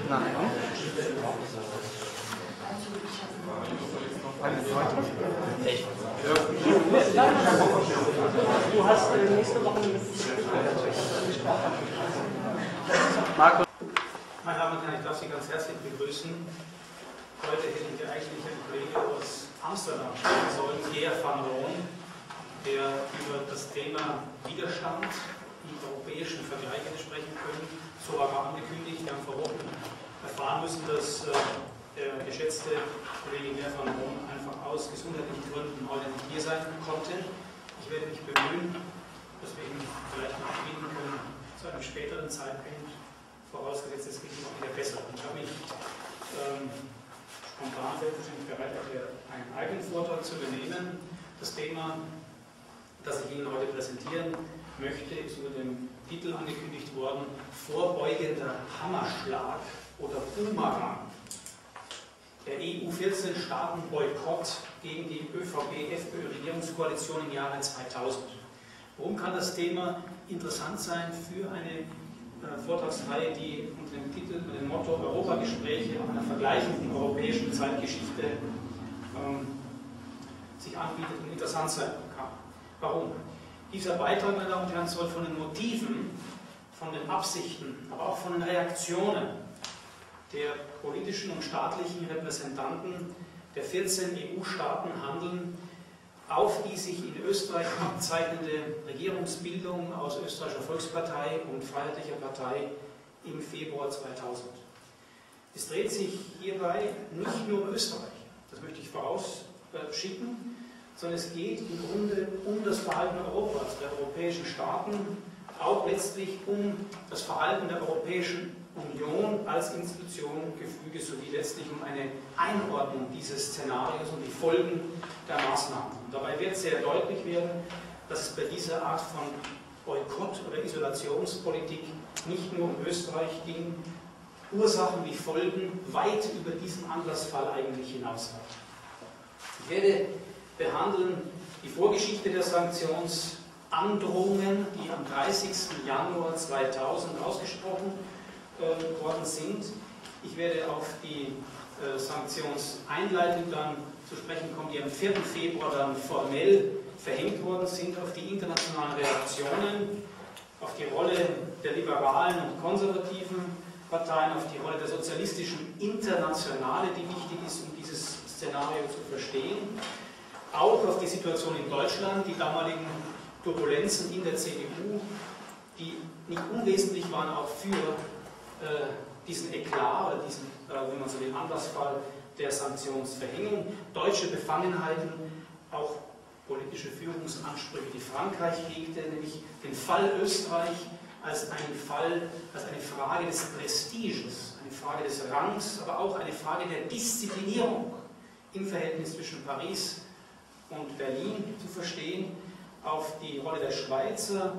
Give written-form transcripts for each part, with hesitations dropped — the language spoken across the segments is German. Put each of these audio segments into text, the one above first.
Nein. Echt? Du hast nächste Woche mit Marco. Meine Damen und Herren, ich darf Sie ganz herzlich begrüßen. Heute hätte ich eigentlich einen Kollegen aus Amsterdam sprechen sollen, Geert van Loon, der über das Thema Widerstand im europäischen Vergleich hätte sprechen können. So war er angekündigt. Wir haben vor Wochen erfahren müssen, dass der geschätzte Kollege Geert van Loon einfach aus gesundheitlichen Gründen heute nicht hier sein konnte. Ich werde mich bemühen, dass wir ihn vielleicht noch bieten können zu einem späteren Zeitpunkt, vorausgesetzt es geht noch wieder besser. Ich habe mich spontan selbstverständlich bereit erklärt, einen eigenen Vortrag zu übernehmen. Das Thema, das ich Ihnen heute präsentieren möchte, ist unter dem Titel angekündigt worden: Vorbeugender Hammerschlag oder Boomerang. Der EU-14-Staaten-Boykott gegen die ÖVP-FPÖ-Regierungskoalition im Jahre 2000. Warum kann das Thema interessant sein für eine Vortragsreihe, die unter dem Titel, unter dem Motto Europagespräche auf einer vergleichenden europäischen Zeitgeschichte sich anbietet und interessant sein kann? Warum? Dieser Beitrag, meine Damen und Herren, soll von den Motiven, von den Absichten, aber auch von den Reaktionen der politischen und staatlichen Repräsentanten der 14 EU-Staaten handeln auf die sich in Österreich abzeichnende Regierungsbildung aus Österreichischer Volkspartei und Freiheitlicher Partei im Februar 2000. Es dreht sich hierbei nicht nur um Österreich, das möchte ich vorausschicken, sondern es geht im Grunde um das Verhalten Europas, der europäischen Staaten, auch letztlich um das Verhalten der Europäischen Union als Institutionengefüge sowie letztlich um eine Einordnung dieses Szenarios und die Folgen der Maßnahmen. Und dabei wird sehr deutlich werden, dass es bei dieser Art von Boykott- oder Isolationspolitik nicht nur um Österreich ging, Ursachen wie Folgen weit über diesen Anlassfall eigentlich hinausreichen. Ich werde behandeln die Vorgeschichte der Sanktionsandrohungen, die am 30. Januar 2000 ausgesprochen worden sind. Ich werde auf die Sanktionseinleitung dann zu sprechen kommen, die am 4. Februar dann formell verhängt worden sind, auf die internationalen Reaktionen, auf die Rolle der liberalen und konservativen Parteien, auf die Rolle der sozialistischen Internationale, die wichtig ist, um dieses Szenario zu verstehen, auch auf die Situation in Deutschland, die damaligen Turbulenzen in der CDU, die nicht unwesentlich waren auch für diesen Eklat oder diesen, wenn man so will, Anlassfall der Sanktionsverhängung, deutsche Befangenheiten, auch politische Führungsansprüche, die Frankreich hegte, nämlich den Fall Österreich als einen Fall, als eine Frage des Prestiges, eine Frage des Rangs, aber auch eine Frage der Disziplinierung im Verhältnis zwischen Paris und Berlin zu verstehen, auf die Rolle der Schweizer,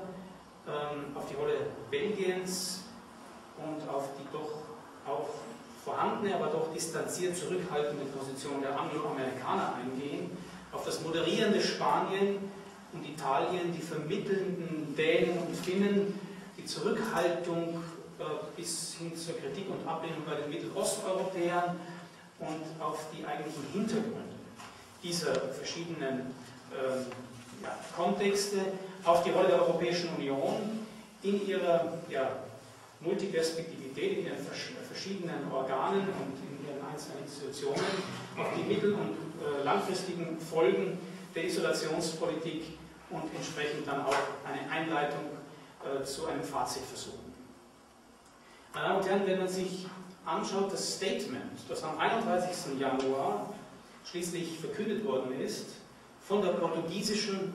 auf die Rolle Belgiens und auf die doch auch vorhandene, aber doch distanziert zurückhaltende Position der Angloamerikaner eingehen, auf das moderierende Spanien und Italien, die vermittelnden Dänen und Finnen, die Zurückhaltung bis hin zur Kritik und Ablehnung bei den Mittelosteuropäern und auf die eigentlichen Hintergründe dieser verschiedenen Kontexte, auf die Rolle der Europäischen Union in ihrer Multiperspektivität, in ihren verschiedenen Organen und in ihren einzelnen Institutionen, auf die mittel- und langfristigen Folgen der Isolationspolitik und entsprechend dann auch eine Einleitung zu einem Fazit versuchen. Meine Damen und Herren, wenn man sich anschaut, das Statement, das am 31. Januar schließlich verkündet worden ist, vom portugiesischen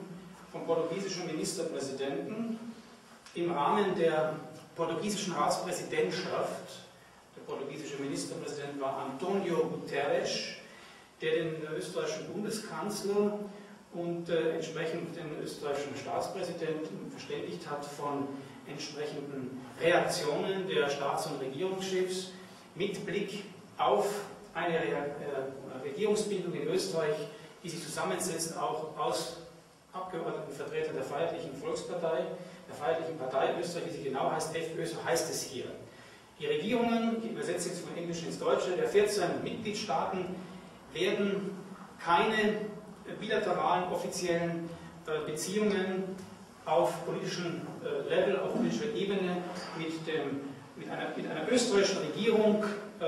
Ministerpräsidenten im Rahmen der portugiesischen Ratspräsidentschaft. Der portugiesische Ministerpräsident war António Guterres, der den österreichischen Bundeskanzler und entsprechend den österreichischen Staatspräsidenten verständigt hat von entsprechenden Reaktionen der Staats- und Regierungschefs mit Blick auf eine Regierungsbildung in Österreich, die sich zusammensetzt auch aus Abgeordneten, Vertretern der Freiheitlichen Volkspartei, der Freiheitlichen Partei Österreich, wie sie genau heißt, FPÖ, so heißt es hier. Die Regierungen, die übersetze jetzt von Englisch ins Deutsche, der 14 Mitgliedstaaten werden keine bilateralen offiziellen Beziehungen auf politischem Level, auf politischer Ebene mit einer österreichischen Regierung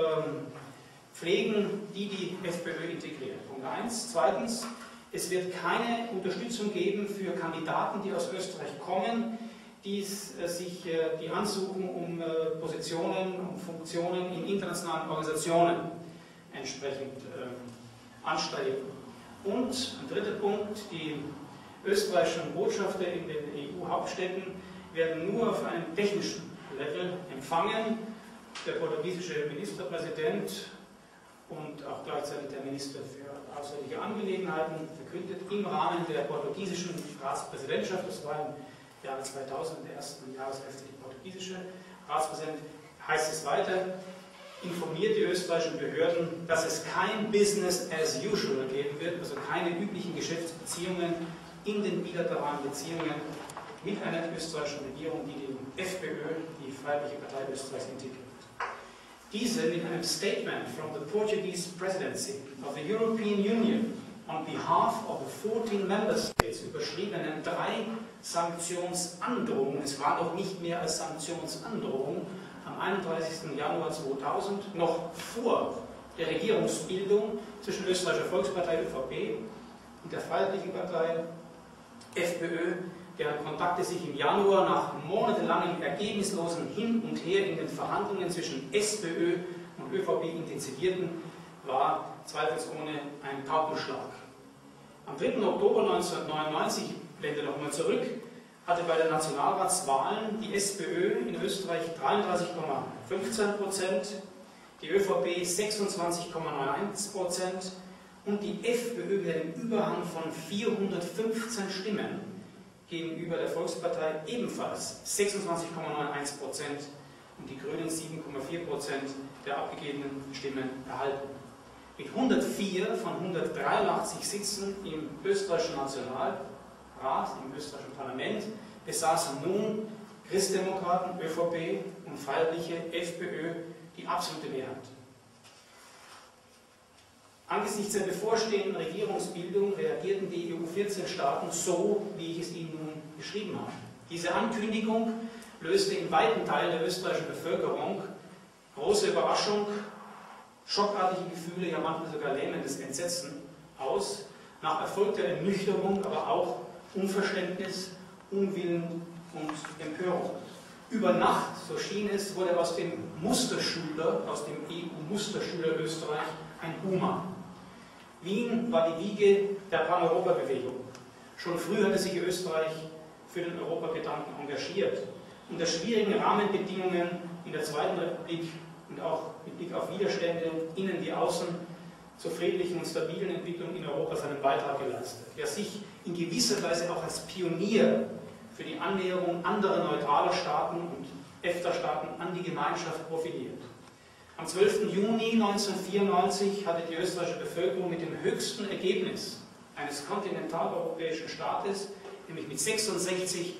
pflegen, die FPÖ integriert. Punkt 1. Zweitens, es wird keine Unterstützung geben für Kandidaten, die aus Österreich kommen, die ansuchen um Positionen, um Funktionen in internationalen Organisationen entsprechend anstreben. Und ein dritter Punkt, die österreichischen Botschafter in den EU-Hauptstädten werden nur auf einem technischen Level empfangen. Der portugiesische Ministerpräsident und auch gleichzeitig der Minister für Auswärtige Angelegenheiten verkündet im Rahmen der portugiesischen Ratspräsidentschaft, das war im Jahre 2000, in der ersten Jahreshälfte die portugiesische Ratspräsident, heißt es weiter, informiert die österreichischen Behörden, dass es kein Business as usual geben wird, also keine üblichen Geschäftsbeziehungen in den bilateralen Beziehungen mit einer österreichischen Regierung, die die FPÖ, die Freiheitliche Partei Österreichs, integriert. Diese mit einem Statement from the Portuguese Presidency of the European Union on behalf of the 14 Member States überschriebenen 3 Sanktionsandrohungen, es war noch nicht mehr als Sanktionsandrohung, am 31. Januar 2000, noch vor der Regierungsbildung zwischen Österreichischer Volkspartei ÖVP und der Freiheitlichen Partei FPÖ, deren Kontakte sich im Januar nach monatelangem ergebnislosen Hin und Her in den Verhandlungen zwischen SPÖ und ÖVP intensivierten, war zweifelsohne ein Paukenschlag. Am 3. Oktober 1999, blende nochmal zurück, hatte bei den Nationalratswahlen die SPÖ in Österreich 33,15%, die ÖVP 26,91% und die FPÖ mit einem Überhang von 415 Stimmen gegenüber der Volkspartei ebenfalls 26,91% und die Grünen 7,4% der abgegebenen Stimmen erhalten. Mit 104 von 183 Sitzen im österreichischen Nationalrat, im österreichischen Parlament, besaßen nun Christdemokraten, ÖVP und Freiheitliche FPÖ die absolute Mehrheit. Angesichts der bevorstehenden Regierungsbildung reagierten die EU-14-Staaten so, wie ich es Ihnen nun beschrieben habe. Diese Ankündigung löste in weiten Teilen der österreichischen Bevölkerung große Überraschung, schockartige Gefühle, ja manchmal sogar lähmendes Entsetzen aus, nach erfolgter Ernüchterung, aber auch Unverständnis, Unwillen und Empörung. Über Nacht, so schien es, wurde aus dem Musterschüler, aus dem EU-Musterschüler Österreich ein Boomer. Wien war die Wiege der Pan-Europa-Bewegung. Schon früh hatte sich Österreich für den Europagedanken engagiert. Unter schwierigen Rahmenbedingungen in der Zweiten Republik und auch mit Blick auf Widerstände, innen wie außen, zur friedlichen und stabilen Entwicklung in Europa seinen Beitrag geleistet. Der sich in gewisser Weise auch als Pionier für die Annäherung anderer neutraler Staaten und EFTA-Staaten an die Gemeinschaft profiliert. Am 12. Juni 1994 hatte die österreichische Bevölkerung mit dem höchsten Ergebnis eines kontinentaleuropäischen Staates, nämlich mit 66,6%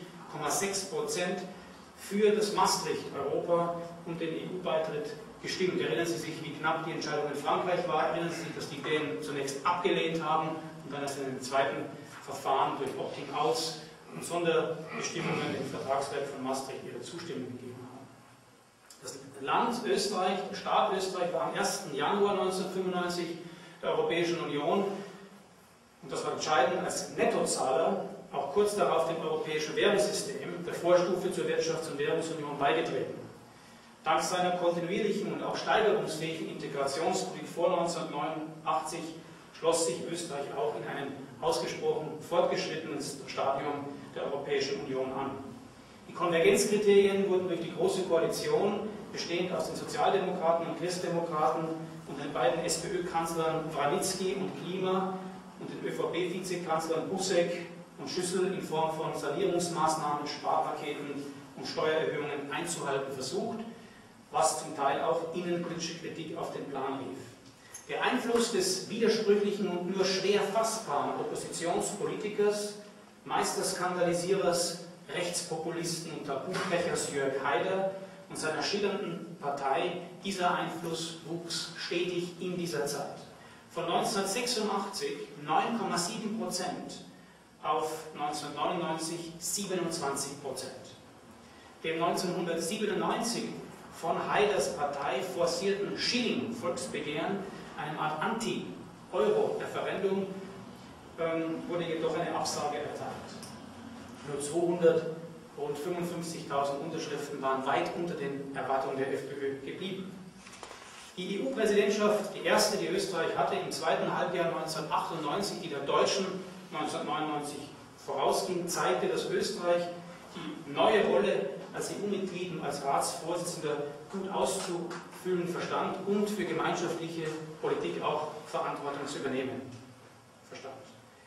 für das Maastricht-Europa und den EU-Beitritt gestimmt. Erinnern Sie sich, wie knapp die Entscheidung in Frankreich war? Erinnern Sie sich, dass die Dänen zunächst abgelehnt haben und dann erst in einem zweiten Verfahren durch Opting-outs und Sonderbestimmungen im Vertragswerk von Maastricht ihre Zustimmung gegeben haben. Das Land Österreich, der Staat Österreich war am 1. Januar 1995 der Europäischen Union, und das war entscheidend, als Nettozahler auch kurz darauf dem europäischen Währungssystem, der Vorstufe zur Wirtschafts- und Währungsunion, beigetreten. Dank seiner kontinuierlichen und auch steigerungsfähigen Integrationspolitik vor 1989 schloss sich Österreich auch in einem ausgesprochen fortgeschrittenen Stadium der Europäischen Union an. Die Konvergenzkriterien wurden durch die Große Koalition, bestehend aus den Sozialdemokraten und Christdemokraten und den beiden SPÖ-Kanzlern Vranitzky und Klima und den ÖVP-Vizekanzlern Buzek und Schüssel in Form von Sanierungsmaßnahmen, Sparpaketen und Steuererhöhungen einzuhalten versucht, was zum Teil auch innenpolitische Kritik auf den Plan rief. Der Einfluss des widersprüchlichen und nur schwer fassbaren Oppositionspolitikers, Meisterskandalisierers, Rechtspopulisten und Tabubrechers Jörg Haider und seiner schillernden Partei, dieser Einfluss wuchs stetig in dieser Zeit. Von 1986 9,7% auf 1999 27%. Dem 1997 von Haiders Partei forcierten Schilling-Volksbegehren, einem Art Anti-Euro-Referendum, wurde jedoch eine Absage erteilt. Nur 200, rund 55.000 Unterschriften waren weit unter den Erwartungen der FPÖ geblieben. Die EU-Präsidentschaft, die erste, die Österreich hatte, im zweiten Halbjahr 1998, die der Deutschen 1999 vorausging, zeigte, dass Österreich die neue Rolle als EU-Mitglied und als Ratsvorsitzender gut auszufüllen verstand und für gemeinschaftliche Politik auch Verantwortung zu übernehmen verstand.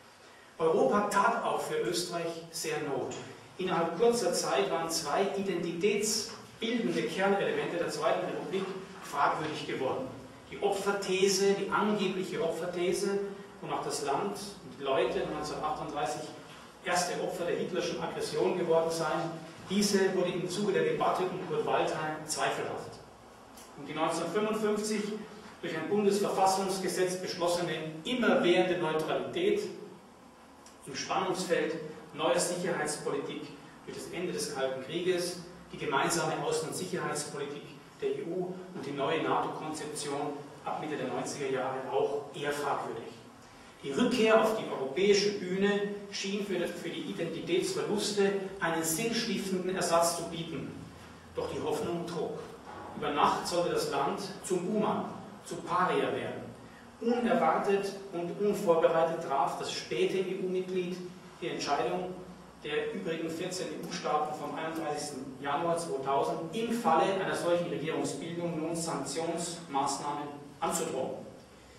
Europa tat auch für Österreich sehr Not. Innerhalb kurzer Zeit waren zwei identitätsbildende Kernelemente der Zweiten Republik fragwürdig geworden. Die Opferthese, die angebliche Opferthese, wonach das Land und die Leute 1938 erste Opfer der hitlerschen Aggression geworden seien, diese wurde im Zuge der Debatte um Kurt Waldheim zweifelhaft. Und die 1955 durch ein Bundesverfassungsgesetz beschlossene immerwährende Neutralität im Spannungsfeld neuer Sicherheitspolitik durch das Ende des Kalten Krieges, die gemeinsame Außen- und Sicherheitspolitik der EU und die neue NATO-Konzeption ab Mitte der 90er Jahre auch eher fragwürdig. Die Rückkehr auf die europäische Bühne schien für die Identitätsverluste einen sinnstiftenden Ersatz zu bieten. Doch die Hoffnung trug. Über Nacht sollte das Land zum Buhmann, zu Paria werden. Unerwartet und unvorbereitet traf das späte EU-Mitglied die Entscheidung der übrigen 14 EU-Staaten vom 31. Januar 2000 im Falle einer solchen Regierungsbildung nun Sanktionsmaßnahmen anzudrohen.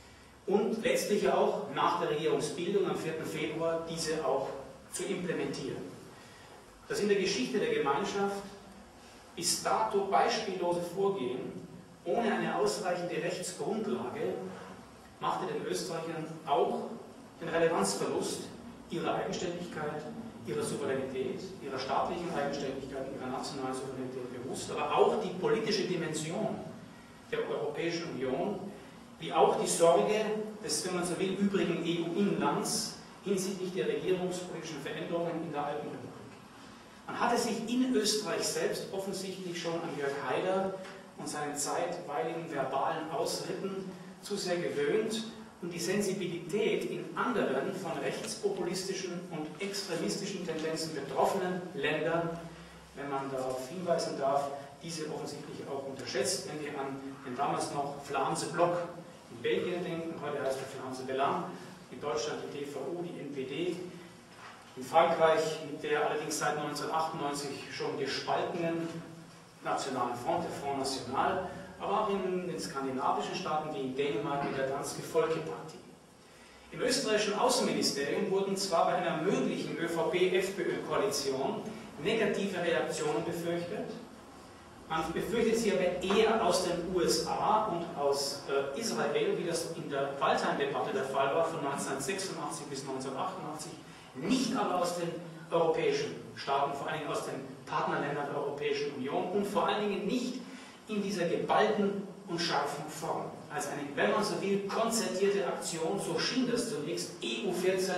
Und letztlich auch nach der Regierungsbildung am 4. Februar diese auch zu implementieren. Das in der Geschichte der Gemeinschaft bis dato beispiellose Vorgehen ohne eine ausreichende Rechtsgrundlage machte den Österreichern auch den Relevanzverlust ihrer Eigenständigkeit, ihrer Souveränität, ihrer staatlichen Eigenständigkeit, ihrer nationalen Souveränität bewusst, aber auch die politische Dimension der Europäischen Union, wie auch die Sorge des, wenn man so will, übrigen EU-Inlands hinsichtlich der regierungspolitischen Veränderungen in der Alten Republik. Man hatte sich in Österreich selbst offensichtlich schon an Jörg Haider und seinen zeitweiligen verbalen Ausritten zu sehr gewöhnt und die Sensibilität in anderen von rechtspopulistischen und extremistischen Tendenzen betroffenen Ländern, wenn man darauf hinweisen darf, diese offensichtlich auch unterschätzt, wenn wir an den damals noch Vlaamse-Block in Belgien denken, heute heißt er Vlaamse Belang, in Deutschland die DVU, die NPD, in Frankreich mit der allerdings seit 1998 schon gespaltenen Nationalen Front, der Front National, aber auch in den skandinavischen Staaten wie in Dänemark mit der Danske Folkeparti. Im österreichischen Außenministerium wurden zwar bei einer möglichen ÖVP-FPÖ-Koalition negative Reaktionen befürchtet, man befürchtet sie aber eher aus den USA und aus Israel, wie das in der Waldheim-Debatte der Fall war, von 1986 bis 1988, nicht aber aus den europäischen Staaten, vor allen Dingen aus den Partnerländern der Europäischen Union und vor allen Dingen nicht in dieser geballten und scharfen Form. Als eine, wenn man so will, konzertierte Aktion, so schien das zunächst, EU14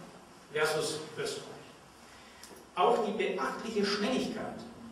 versus Österreich. Auch die beachtliche Schnelligkeit,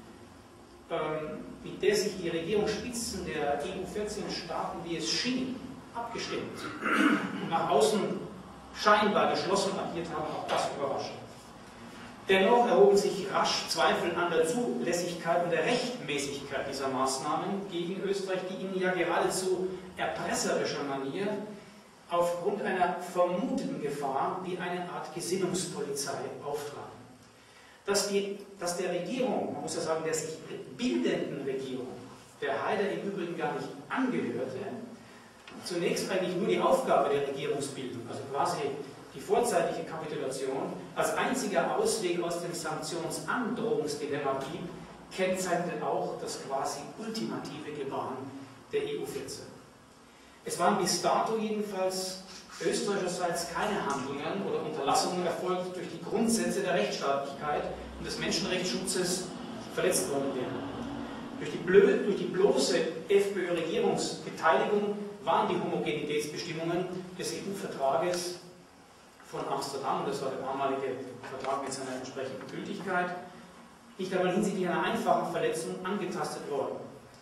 mit der sich die Regierungsspitzen der EU14-Staaten, wie es schien, abgestimmt und nach außen scheinbar geschlossen agiert haben, auch das überrascht. Dennoch erhoben sich rasch Zweifel an der Zulässigkeit und der Rechtmäßigkeit dieser Maßnahmen gegen Österreich, die in ja geradezu erpresserischer Manier aufgrund einer vermuteten Gefahr wie eine Art Gesinnungspolizei auftraten. Dass der Regierung, man muss ja sagen, der sich bildenden Regierung, der Haider im Übrigen gar nicht angehörte, zunächst eigentlich nur die Aufgabe der Regierungsbildung, also quasi die vorzeitige Kapitulation, als einziger Ausweg aus dem Sanktionsandrohungsdilemma blieb, kennzeichnete auch das quasi ultimative Gebaren der EU14. Es waren bis dato jedenfalls österreichischerseits keine Handlungen oder Unterlassungen erfolgt, durch die Grundsätze der Rechtsstaatlichkeit und des Menschenrechtsschutzes verletzt worden wären. Durch die bloße FPÖ-Regierungsbeteiligung waren die Homogenitätsbestimmungen des EU-Vertrages von Amsterdam, das war der damalige Vertrag mit seiner entsprechenden Gültigkeit, nicht einmal hinsichtlich einer einfachen Verletzung angetastet worden.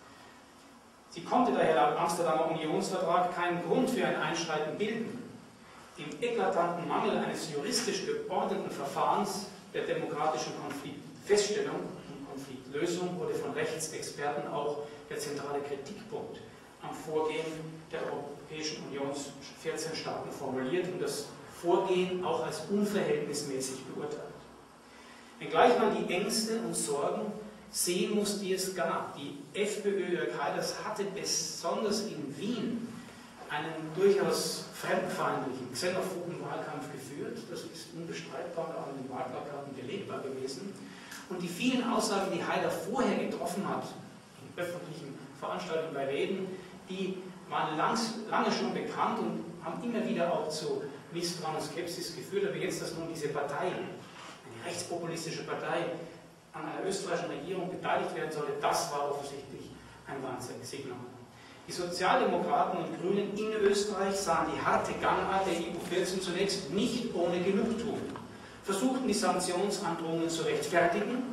Sie konnte daher laut Amsterdamer Unionsvertrag keinen Grund für ein Einschreiten bilden. Im eklatanten Mangel eines juristisch geordneten Verfahrens der demokratischen Konfliktfeststellung und Konfliktlösung wurde von Rechtsexperten auch der zentrale Kritikpunkt am Vorgehen der Europäischen Unions 14 Staaten formuliert und das Vorgehen auch als unverhältnismäßig beurteilt. Wenngleich man die Ängste und Sorgen sehen muss, die es gab. Die FPÖ Jörg Haiders hatte besonders in Wien einen durchaus fremdfeindlichen, xenophoben Wahlkampf geführt. Das ist unbestreitbar, auch in den Wahlplakaten belegbar gewesen. Und die vielen Aussagen, die Haider vorher getroffen hat, in öffentlichen Veranstaltungen, bei Reden, die waren lange schon bekannt und haben immer wieder auch zu Misstrauen und Skepsis geführt. Aber jetzt, dass nun diese Partei, eine rechtspopulistische Partei, an einer österreichischen Regierung beteiligt werden sollte, das war offensichtlich ein Warnsignal. Die Sozialdemokraten und Grünen in Österreich sahen die harte Gangart der EU14 zunächst nicht ohne Genugtuung, versuchten die Sanktionsandrohungen zu rechtfertigen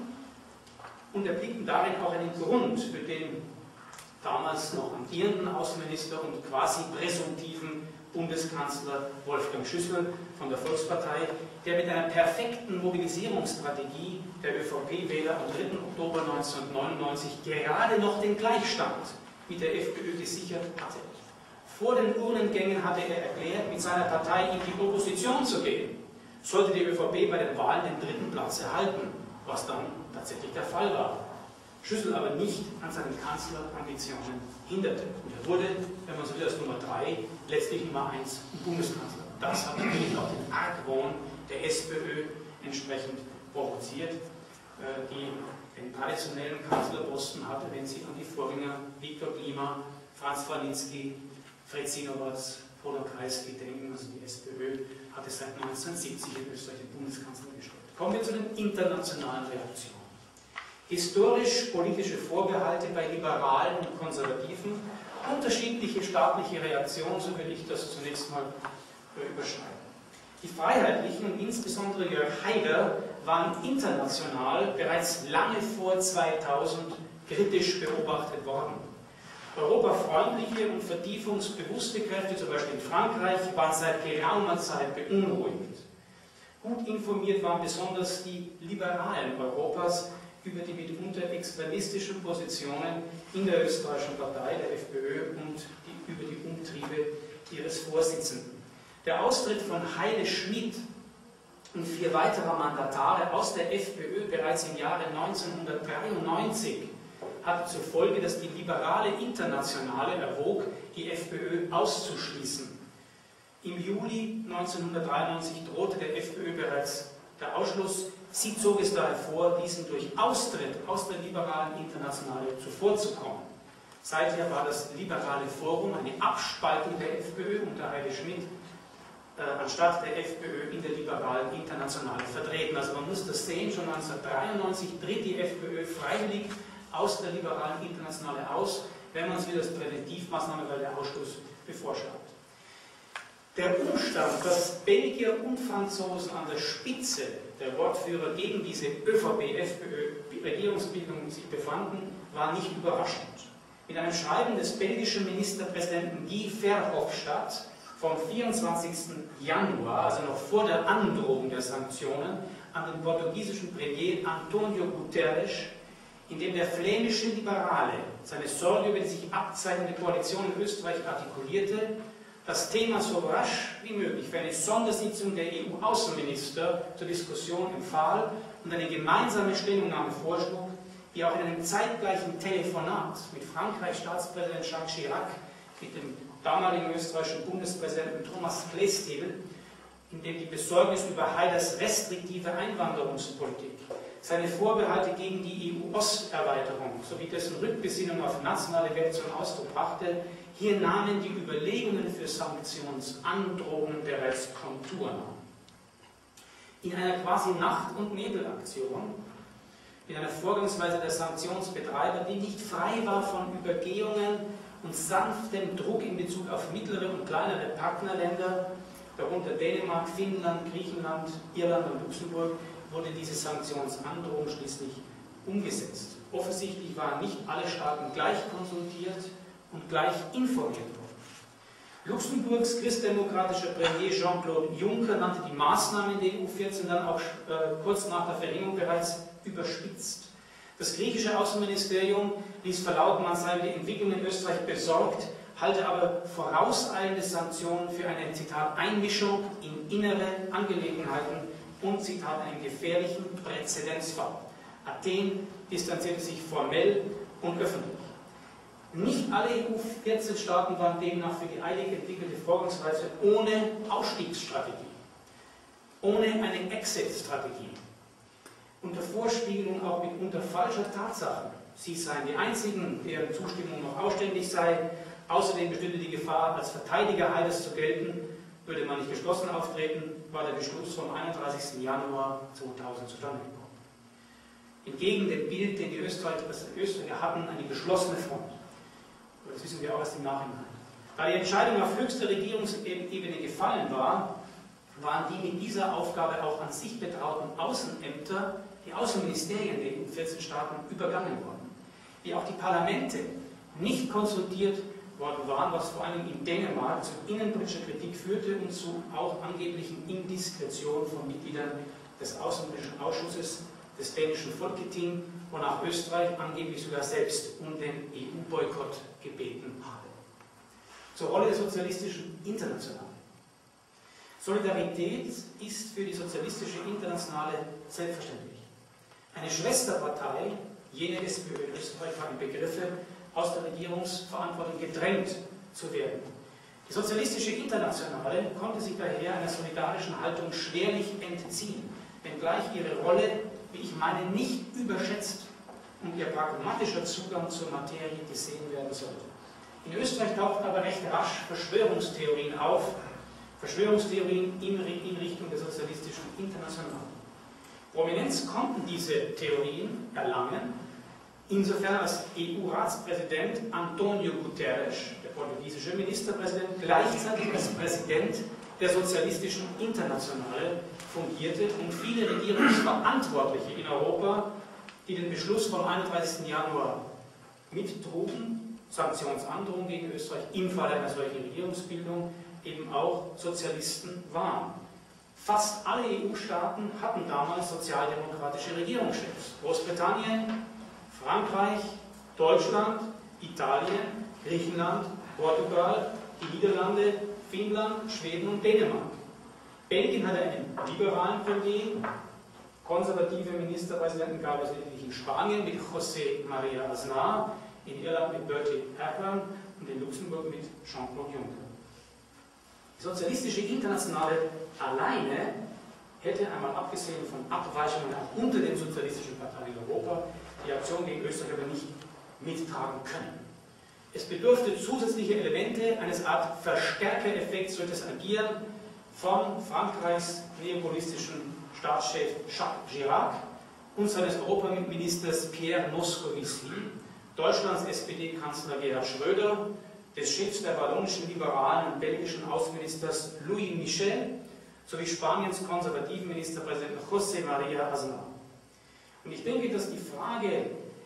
und erblickten darin auch einen Grund für den damals noch amtierenden Außenminister und quasi präsumptiven Bundeskanzler Wolfgang Schüssel von der Volkspartei, der mit einer perfekten Mobilisierungsstrategie der ÖVP-Wähler am 3. Oktober 1999 gerade noch den Gleichstand mit der FPÖ gesichert hatte. Vor den Urnengängen hatte er erklärt, mit seiner Partei in die Opposition zu gehen, sollte die ÖVP bei den Wahlen den 3. Platz erhalten, was dann tatsächlich der Fall war. Schüssel aber nicht an seinen Kanzlerambitionen hinderte. Und er wurde, wenn man so will, als Nummer 3 letztlich Nummer 1 Bundeskanzler. Das hat natürlich auch den Argwohn der SPÖ entsprechend provoziert, die den traditionellen Kanzlerposten hatte, wenn sie an die Vorgänger Viktor Klima, Franz Franitzky, Fritz Sinowatz, Bruno Kreisky denken. Also die SPÖ hatte seit 1970 in Österreich den Bundeskanzler gestellt. Kommen wir zu den internationalen Reaktionen. Historisch-politische Vorbehalte bei Liberalen und Konservativen, unterschiedliche staatliche Reaktionen, so will ich das zunächst mal überschreiben. Die Freiheitlichen und insbesondere Jörg Haider waren international bereits lange vor 2000 kritisch beobachtet worden. Europafreundliche und vertiefungsbewusste Kräfte, zum Beispiel in Frankreich, waren seit geraumer Zeit beunruhigt. Gut informiert waren besonders die Liberalen Europas über die mitunter extremistischen Positionen in der österreichischen Partei, der FPÖ, und über die Umtriebe ihres Vorsitzenden. Der Austritt von Heide Schmidt und 4 weiterer Mandatare aus der FPÖ bereits im Jahre 1993 hatte zur Folge, dass die liberale Internationale erwog, die FPÖ auszuschließen. Im Juli 1993 drohte der FPÖ bereits der Ausschluss. Sie zog es daher vor, diesen durch Austritt aus der liberalen Internationale zuvorzukommen. Seither war das Liberale Forum eine Abspaltung der FPÖ unter Heide Schmidt anstatt der FPÖ in der liberalen Internationale vertreten. Also man muss das sehen, schon 1993 tritt die FPÖ freiwillig aus der liberalen Internationale aus, wenn man es wieder als Präventivmaßnahme, weil der Ausschluss bevorstand. Der Umstand, dass Belgier und Franzosen an der Spitze der Wortführer gegen diese ÖVP-FPÖ-Regierungsbildung sich befanden, war nicht überraschend. Mit einem Schreiben des belgischen Ministerpräsidenten Guy Verhofstadt vom 24. Januar, also noch vor der Androhung der Sanktionen, an den portugiesischen Premier António Guterres, in dem der flämische Liberale seine Sorge über die sich abzeichnende Koalition in Österreich artikulierte, das Thema so rasch wie möglich für eine Sondersitzung der EU-Außenminister zur Diskussion empfahl und eine gemeinsame Stellungnahme vorschlug, die auch in einem zeitgleichen Telefonat mit Frankreichs Staatspräsident Jacques Chirac, mit dem damaligen österreichischen Bundespräsidenten Thomas Klestil, in dem die Besorgnis über Haiders restriktive Einwanderungspolitik, seine Vorbehalte gegen die EU-Osterweiterung sowie dessen Rückbesinnung auf nationale Werte zum Ausdruck brachte, hier nahmen die Überlegungen für Sanktionsandrohungen bereits Konturen an. In einer quasi Nacht- und Nebelaktion mit einer Vorgangsweise der Sanktionsbetreiber, die nicht frei war von Übergehungen und sanftem Druck in Bezug auf mittlere und kleinere Partnerländer, darunter Dänemark, Finnland, Griechenland, Irland und Luxemburg, wurde diese Sanktionsandrohung schließlich umgesetzt. Offensichtlich waren nicht alle Staaten gleich konsultiert und gleich informiert worden. Luxemburgs christdemokratischer Premier Jean-Claude Juncker nannte die Maßnahmen der EU14 dann auch kurz nach der Verhängung bereits überspitzt. Das griechische Außenministerium ließ verlauten, man sei über die Entwicklung in Österreich besorgt, halte aber vorauseilende Sanktionen für eine, Zitat, Einmischung in innere Angelegenheiten und, Zitat, einen gefährlichen Präzedenzfall. Athen distanzierte sich formell und öffentlich. Nicht alle EU14-Staaten waren demnach für die eilig entwickelte Vorgangsweise ohne Ausstiegsstrategie, ohne eine Exit-Strategie, unter Vorspiegelung auch mitunter falscher Tatsachen. Sie seien die einzigen, deren Zustimmung noch ausständig sei. Außerdem bestünde die Gefahr, als Verteidiger Heides zu gelten, würde man nicht geschlossen auftreten, war der Beschluss vom 31. Januar 2000 zustande gekommen. Entgegen dem Bild, den die Österreicher hatten, eine geschlossene Front. Das wissen wir auch erst im Nachhinein. Da die Entscheidung auf höchster Regierungsebene gefallen war, waren die mit dieser Aufgabe auch an sich betrauten Außenämter, die Außenministerien der EU14-Staaten, übergangen worden. Wie auch die Parlamente nicht konsultiert worden waren, was vor allem in Dänemark zu innenpolitischer Kritik führte und zu auch angeblichen Indiskretionen von Mitgliedern des Außenpolitischen Ausschusses des dänischen Folketing, wonach Österreich angeblich sogar selbst um den EU-Boykott gebeten habe. Zur Rolle der sozialistischen Internationale. Solidarität ist für die sozialistische Internationale selbstverständlich. Eine Schwesterpartei, jene SPÖ in Österreich, war im Begriffe, aus der Regierungsverantwortung gedrängt zu werden. Die sozialistische Internationale konnte sich daher einer solidarischen Haltung schwerlich entziehen, wenngleich ihre Rolle, wie ich meine, nicht überschätzt und ihr pragmatischer Zugang zur Materie gesehen werden sollte. In Österreich tauchten aber recht rasch Verschwörungstheorien auf, Verschwörungstheorien in Richtung der sozialistischen Internationale. Prominenz konnten diese Theorien erlangen, insofern als EU-Ratspräsident António Guterres, der portugiesische Ministerpräsident, gleichzeitig als Präsident der sozialistischen Internationale fungierte und viele Regierungsverantwortliche in Europa, die den Beschluss vom 31. Januar mittrugen, Sanktionsandrohung gegen Österreich im Falle einer solchen Regierungsbildung, eben auch Sozialisten waren. Fast alle EU-Staaten hatten damals sozialdemokratische Regierungschefs. Großbritannien, Frankreich, Deutschland, Italien, Griechenland, Portugal, die Niederlande, Finnland, Schweden und Dänemark. Belgien hatte einen liberalen Premier, konservative Ministerpräsidenten gab es lediglich in Spanien mit José María Aznar, in Irland mit Bertie Ahern und in Luxemburg mit Jean-Claude Juncker. Die sozialistische Internationale alleine hätte, einmal abgesehen von Abweichungen auch unter den sozialistischen Parteien in Europa, die Aktion gegen Österreich aber nicht mittragen können. Es bedurfte zusätzlicher Elemente, eines Art Verstärkereffekts durch das Agieren von Frankreichs neopolitischen Staatschef Jacques Chirac und seines Europaministers Pierre Moscovici, Deutschlands SPD-Kanzler Gerhard Schröder, des Chefs der wallonischen Liberalen und belgischen Außenministers Louis Michel sowie Spaniens konservativen Ministerpräsidenten José María Aznar. Und ich denke, dass die Frage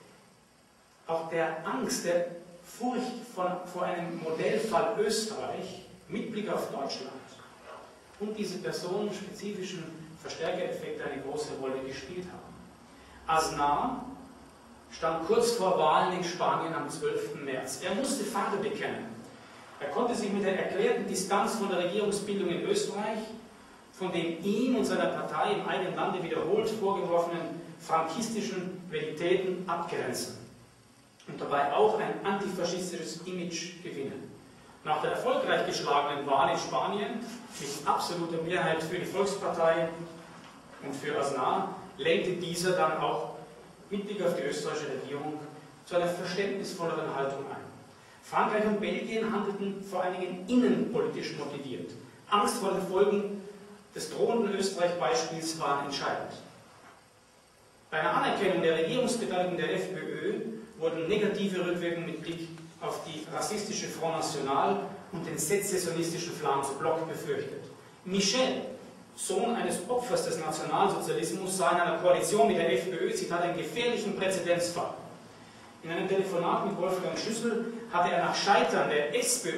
auch der Angst, der Furcht vor einem Modellfall Österreich mit Blick auf Deutschland und diese personenspezifischen Verstärkereffekte eine große Rolle gespielt haben. Aznar stand kurz vor Wahlen in Spanien am 12. März. Er musste Farbe bekennen. Er konnte sich mit der erklärten Distanz von der Regierungsbildung in Österreich, von dem ihm und seiner Partei im eigenen Lande wiederholt vorgeworfenen frankistischen Velitäten abgrenzen und dabei auch ein antifaschistisches Image gewinnen. Nach der erfolgreich geschlagenen Wahl in Spanien mit absoluter Mehrheit für die Volkspartei und für Aznar lenkte dieser dann auch mit Blick auf die österreichische Regierung zu einer verständnisvolleren Haltung ein. Frankreich und Belgien handelten vor allen Dingen innenpolitisch motiviert. Angst vor den Folgen des drohenden Österreich-Beispiels waren entscheidend. Bei einer Anerkennung der Regierungsbeteiligung der FPÖ wurden negative Rückwirkungen mit Blick auf die rassistische Front National und den sezessionistischen Flams Bloc befürchtet. Michel, Sohn eines Opfers des Nationalsozialismus, sah in einer Koalition mit der FPÖ, Zitat, einen gefährlichen Präzedenzfall. In einem Telefonat mit Wolfgang Schüssel hatte er nach Scheitern der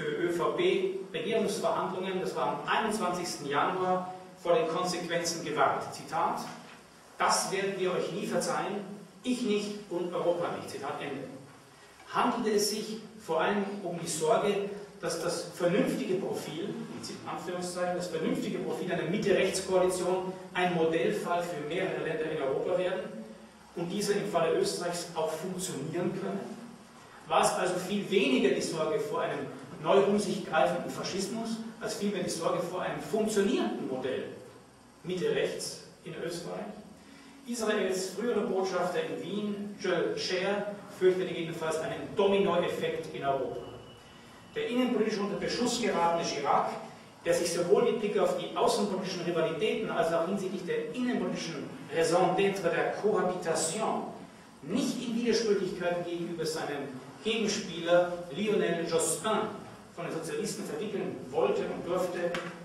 SPÖ-ÖVP-Regierungsverhandlungen, das war am 21. Januar, vor den Konsequenzen gewarnt. Zitat: Das werden wir euch nie verzeihen, ich nicht und Europa nicht. Zitat Ende. Handelte es sich vor allem um die Sorge, dass das vernünftige Profil, in Anführungszeichen, das vernünftige Profil einer Mitte-Rechts-Koalition ein Modellfall für mehrere Länder in Europa werden und diese im Falle Österreichs auch funktionieren können? War es also viel weniger die Sorge vor einem neu um sich greifenden Faschismus, als vielmehr die Sorge vor einem funktionierenden Modell Mitte-Rechts in Österreich? Israels frühere Botschafter in Wien, Joel Scher, fürchtete jedenfalls einen Dominoeffekt in Europa. Der innenpolitisch unter Beschuss geratene Chirac, der sich sowohl mit Blick auf die außenpolitischen Rivalitäten als auch hinsichtlich der innenpolitischen Raison d'être der Cohabitation nicht in Widersprüchlichkeiten gegenüber seinem Gegenspieler Lionel Jospin von den Sozialisten verwickeln wollte und durfte.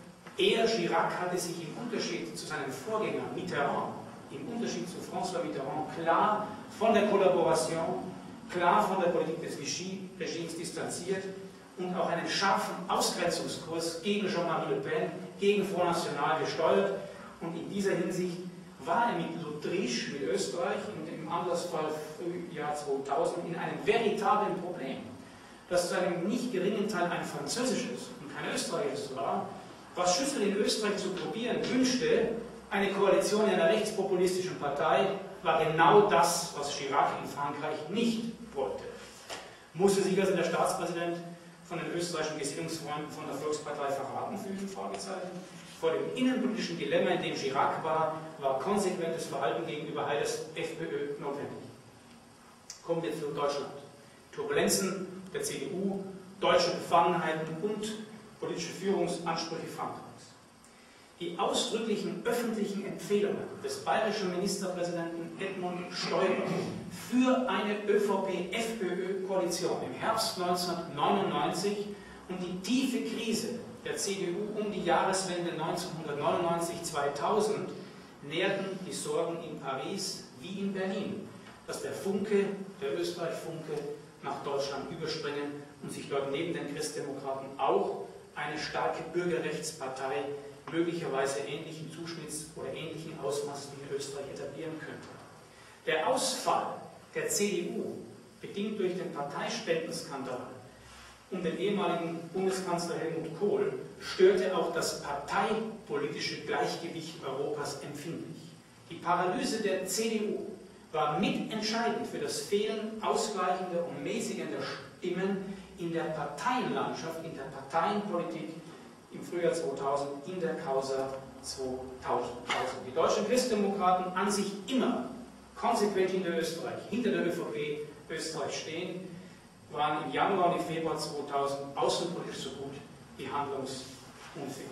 Er, Chirac, hatte sich im Unterschied zu seinem Vorgänger Mitterrand, im Unterschied zu François Mitterrand, klar von der Kollaboration, klar von der Politik des Vichy-Regimes distanziert und auch einen scharfen Ausgrenzungskurs gegen Jean-Marie Le Pen, gegen Front National gesteuert. Und in dieser Hinsicht war er mit L'Autriche, mit Österreich, im Anlassfall Frühjahr 2000 in einem veritablen Problem, das zu einem nicht geringen Teil ein französisches und kein österreichisches war. Was Schüssel in Österreich zu probieren wünschte, eine Koalition in einer rechtspopulistischen Partei, war genau das, was Chirac in Frankreich nicht wollte. Musste sich also der Staatspräsident von den österreichischen Gesinnungsfreunden von der Volkspartei verraten fühlen? Fragezeichen. Vor dem innenpolitischen Dilemma, in dem Chirac war konsequentes Verhalten gegenüber Haiders FPÖ notwendig. Kommen wir zu Deutschland. Turbulenzen der CDU, deutsche Befangenheiten und politische Führungsansprüche Frankreichs. Die ausdrücklichen öffentlichen Empfehlungen des bayerischen Ministerpräsidenten Edmund Stoiber für eine ÖVP-FPÖ-Koalition im Herbst 1999 und die tiefe Krise der CDU um die Jahreswende 1999-2000 nährten die Sorgen in Paris wie in Berlin, dass der Funke, der Österreich-Funke, nach Deutschland überspringen und sich dort neben den Christdemokraten auch eine starke Bürgerrechtspartei möglicherweise ähnlichen Zuschnitts oder ähnlichen Ausmaßes wie in Österreich etablieren könnte. Der Ausfall der CDU, bedingt durch den Parteispendenskandal um den ehemaligen Bundeskanzler Helmut Kohl, störte auch das parteipolitische Gleichgewicht Europas empfindlich. Die Paralyse der CDU war mitentscheidend für das Fehlen ausgleichender und mäßigender Stimmen in der Parteienlandschaft, in der Parteienpolitik im Frühjahr 2000 in der Causa 2000. Die deutschen Christdemokraten an sich immer konsequent hinter Österreich, hinter der ÖVP Österreich stehen, waren im Januar und im Februar 2000 außenpolitisch so gut wie handlungsunfähig.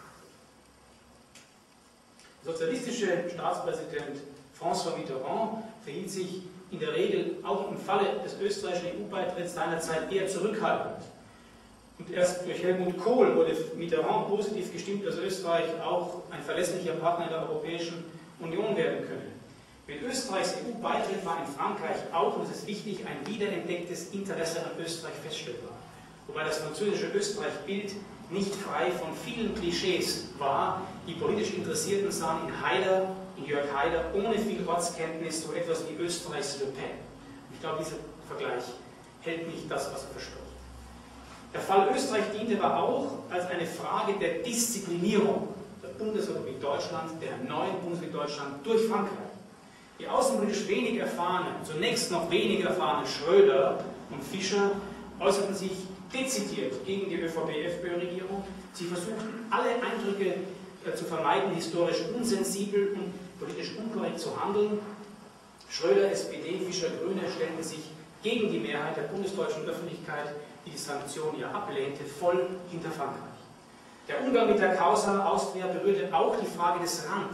Der sozialistische Staatspräsident François Mitterrand verhielt sich in der Regel auch im Falle des österreichischen EU-Beitritts seinerzeit eher zurückhaltend. Und erst durch Helmut Kohl wurde Mitterrand positiv gestimmt, dass Österreich auch ein verlässlicher Partner in der Europäischen Union werden könne. Mit Österreichs EU-Beitritt war in Frankreich auch, und es ist wichtig, ein wiederentdecktes Interesse an Österreich feststellbar. Wobei das französische Österreich-Bild nicht frei von vielen Klischees war. Die politisch Interessierten sahen in Jörg Haider, ohne viel Ortskenntnis so etwas wie Österreichs Le Pen. Ich glaube, dieser Vergleich hält nicht das, was er verspricht. Der Fall Österreich diente aber auch als eine Frage der Disziplinierung der Bundesrepublik Deutschland, der neuen Bundesrepublik Deutschland durch Frankreich. Die außenpolitisch wenig erfahrenen, zunächst noch weniger erfahrenen Schröder und Fischer äußerten sich dezidiert gegen die ÖVP-FPÖ-Regierung. Sie versuchten, alle Eindrücke zu vermeiden, historisch unsensibel und politisch unkorrekt zu handeln. Schröder, SPD, Fischer, Grüne stellten sich gegen die Mehrheit der bundesdeutschen Öffentlichkeit, die die Sanktionen ja ablehnte, voll hinter Frankreich. Der Umgang mit der Causa Austria berührte auch die Frage des Rangs,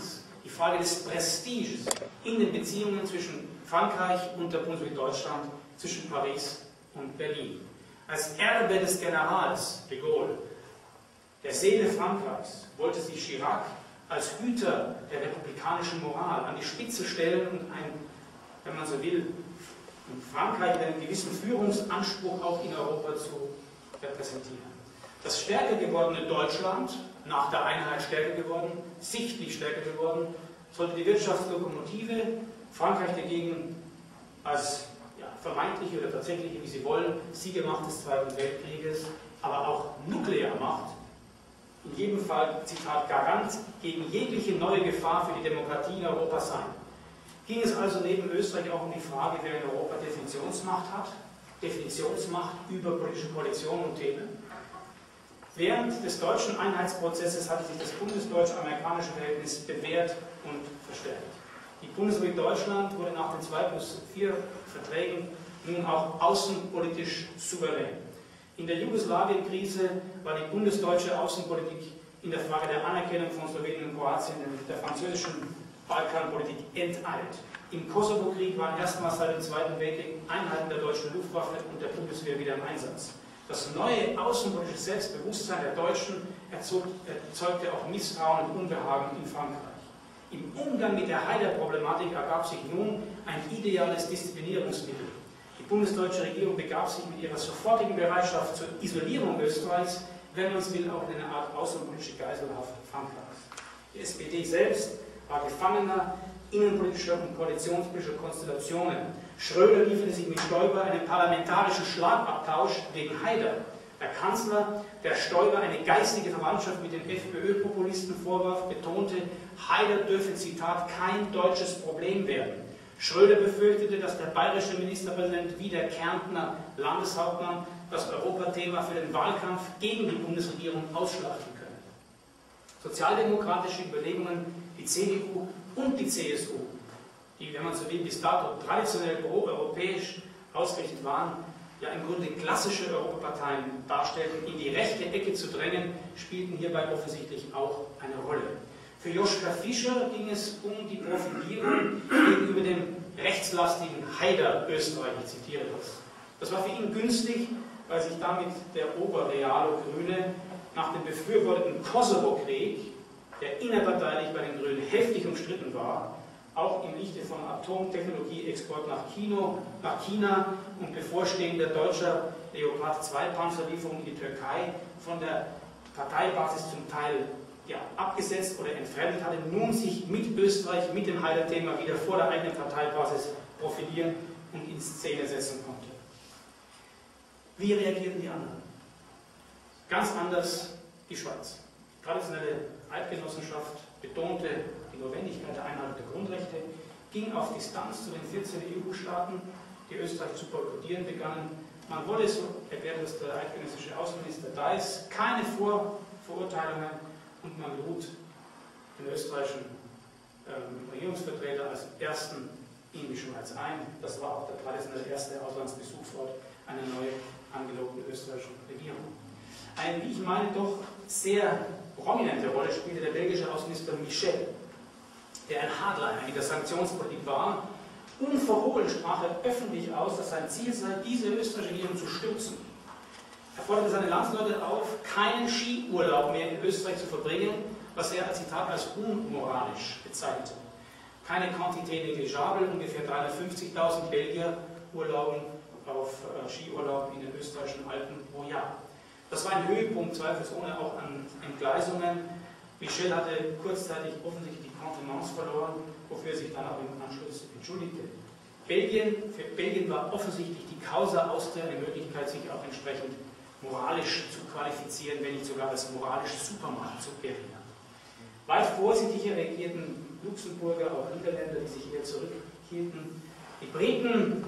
die Frage des Prestiges in den Beziehungen zwischen Frankreich und der Bundesrepublik Deutschland, zwischen Paris und Berlin. Als Erbe des Generals de Gaulle, der Seele Frankreichs, wollte sich Chirac als Hüter der republikanischen Moral an die Spitze stellen und wenn man so will, in Frankreich einen gewissen Führungsanspruch auch in Europa zu repräsentieren. Das stärker gewordene Deutschland, nach der Einheit stärker geworden, sichtlich stärker geworden, sollte die Wirtschaftslokomotive, Frankreich dagegen als vermeintliche oder tatsächliche, wie Sie wollen, Siegermacht des Zweiten Weltkrieges, aber auch Nuklearmacht, in jedem Fall, Zitat, Garant gegen jegliche neue Gefahr für die Demokratie in Europa sein. Ging es also neben Österreich auch um die Frage, wer in Europa Definitionsmacht hat, Definitionsmacht über politische Koalitionen und Themen. Während des deutschen Einheitsprozesses hatte sich das bundesdeutsch-amerikanische Verhältnis bewährt und verstärkt. Die Bundesrepublik Deutschland wurde nach den 2+4 Verträgen nun auch außenpolitisch souverän. In der Jugoslawien-Krise war die bundesdeutsche Außenpolitik in der Frage der Anerkennung von Slowenien und Kroatien mit der französischen Balkanpolitik enteilt. Im Kosovo-Krieg waren erstmals seit dem Zweiten Weltkrieg Einheiten der deutschen Luftwaffe und der Bundeswehr wieder im Einsatz. Das neue außenpolitische Selbstbewusstsein der Deutschen erzeugte auch Misstrauen und Unbehagen in Frankreich. Im Umgang mit der Haider-Problematik ergab sich nun ein ideales Disziplinierungsmittel. Die bundesdeutsche Regierung begab sich mit ihrer sofortigen Bereitschaft zur Isolierung Österreichs, wenn man es will, auch in eine Art außenpolitische Geiselhaft Frankreichs. Die SPD selbst war Gefangener innenpolitischer und koalitionspolitischer Konstellationen. Schröder lieferte sich mit Stoiber einen parlamentarischen Schlagabtausch wegen Haider. Der Kanzler, der Stoiber eine geistige Verwandtschaft mit den FPÖ-Populisten vorwarf, betonte, Haider dürfe, Zitat, kein deutsches Problem werden. Schröder befürchtete, dass der bayerische Ministerpräsident wie der Kärntner Landeshauptmann das Europathema für den Wahlkampf gegen die Bundesregierung ausschlachten könne. Sozialdemokratische Überlegungen, die CDU und die CSU, die, wenn man so will, bis dato traditionell pro-europäisch ausgerichtet waren, ja im Grunde klassische Europaparteien darstellten, in die rechte Ecke zu drängen, spielten hierbei offensichtlich auch eine Rolle. Für Joschka Fischer ging es um die Profilierung gegenüber dem rechtslastigen Haider Österreich, ich zitiere das. Das war für ihn günstig, weil sich damit der Oberrealo-Grüne nach dem befürworteten Kosovo-Krieg, der innerparteilich bei den Grünen heftig umstritten war, auch im Lichte von Atomtechnologie-Export nach China und bevorstehender deutscher Leopard-2-Panzerlieferung in die Türkei von der Parteibasis zum Teil abgesetzt oder entfremdet hatte, nun sich mit Österreich, mit dem Haider-Thema wieder vor der eigenen Parteibasis profilieren und in Szene setzen konnte. Wie reagierten die anderen? Ganz anders die Schweiz. Die traditionelle Eidgenossenschaft betonte die Notwendigkeit der Einhaltung der Grundrechte, ging auf Distanz zu den 14 EU-Staaten, die Österreich zu boykottieren begannen. Man wolle, so erklärte das der eidgenössische Außenminister Deiss, keine Vorverurteilungen und man lud den österreichischen Regierungsvertreter als ersten in die Schweiz ein. Das war auch der traditionelle erste Auslandsbesuchsort einer neu angelobten österreichischen Regierung. Eine, wie ich meine, doch sehr prominente Rolle spielte der belgische Außenminister Michel, der ein Hardliner in der Sanktionspolitik war. Unverhohlen sprach er öffentlich aus, dass sein Ziel sei, diese österreichische Regierung zu stürzen. Er forderte seine Landsleute auf, keinen Skiurlaub mehr in Österreich zu verbringen, was er als Zitat als unmoralisch bezeichnete. Keine Quantité négligeable, ungefähr 350.000 Belgier urlauben auf Skiurlaub in den österreichischen Alpen pro Jahr. Das war ein Höhepunkt, zweifelsohne auch an Entgleisungen. Michel hatte kurzzeitig offensichtlich die Kontenance verloren, wofür er sich dann auch im Anschluss entschuldigte. Für Belgien war offensichtlich die Causa Austria eine Möglichkeit, sich auch entsprechend moralisch zu qualifizieren, wenn nicht sogar als moralische Supermacht zu erinnern. Weit vorsichtiger reagierten Luxemburger, auch Niederländer, die sich eher zurückhielten. Die Briten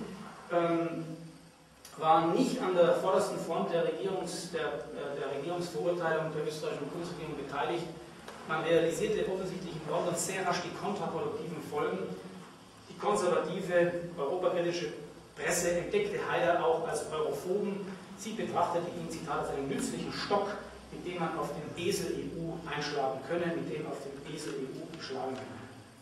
waren nicht an der vordersten Front der Regierungsverurteilung der österreichischen Bundesregierung beteiligt. Man realisierte offensichtlich in London sehr rasch die kontraproduktiven Folgen. Die konservative, europakritische Presse entdeckte Haider auch als Europhoben. Sie betrachtete ihn, Zitat, als einen nützlichen Stock, mit dem man auf den Esel EU einschlagen könne, mit dem auf den Esel EU schlagen könne.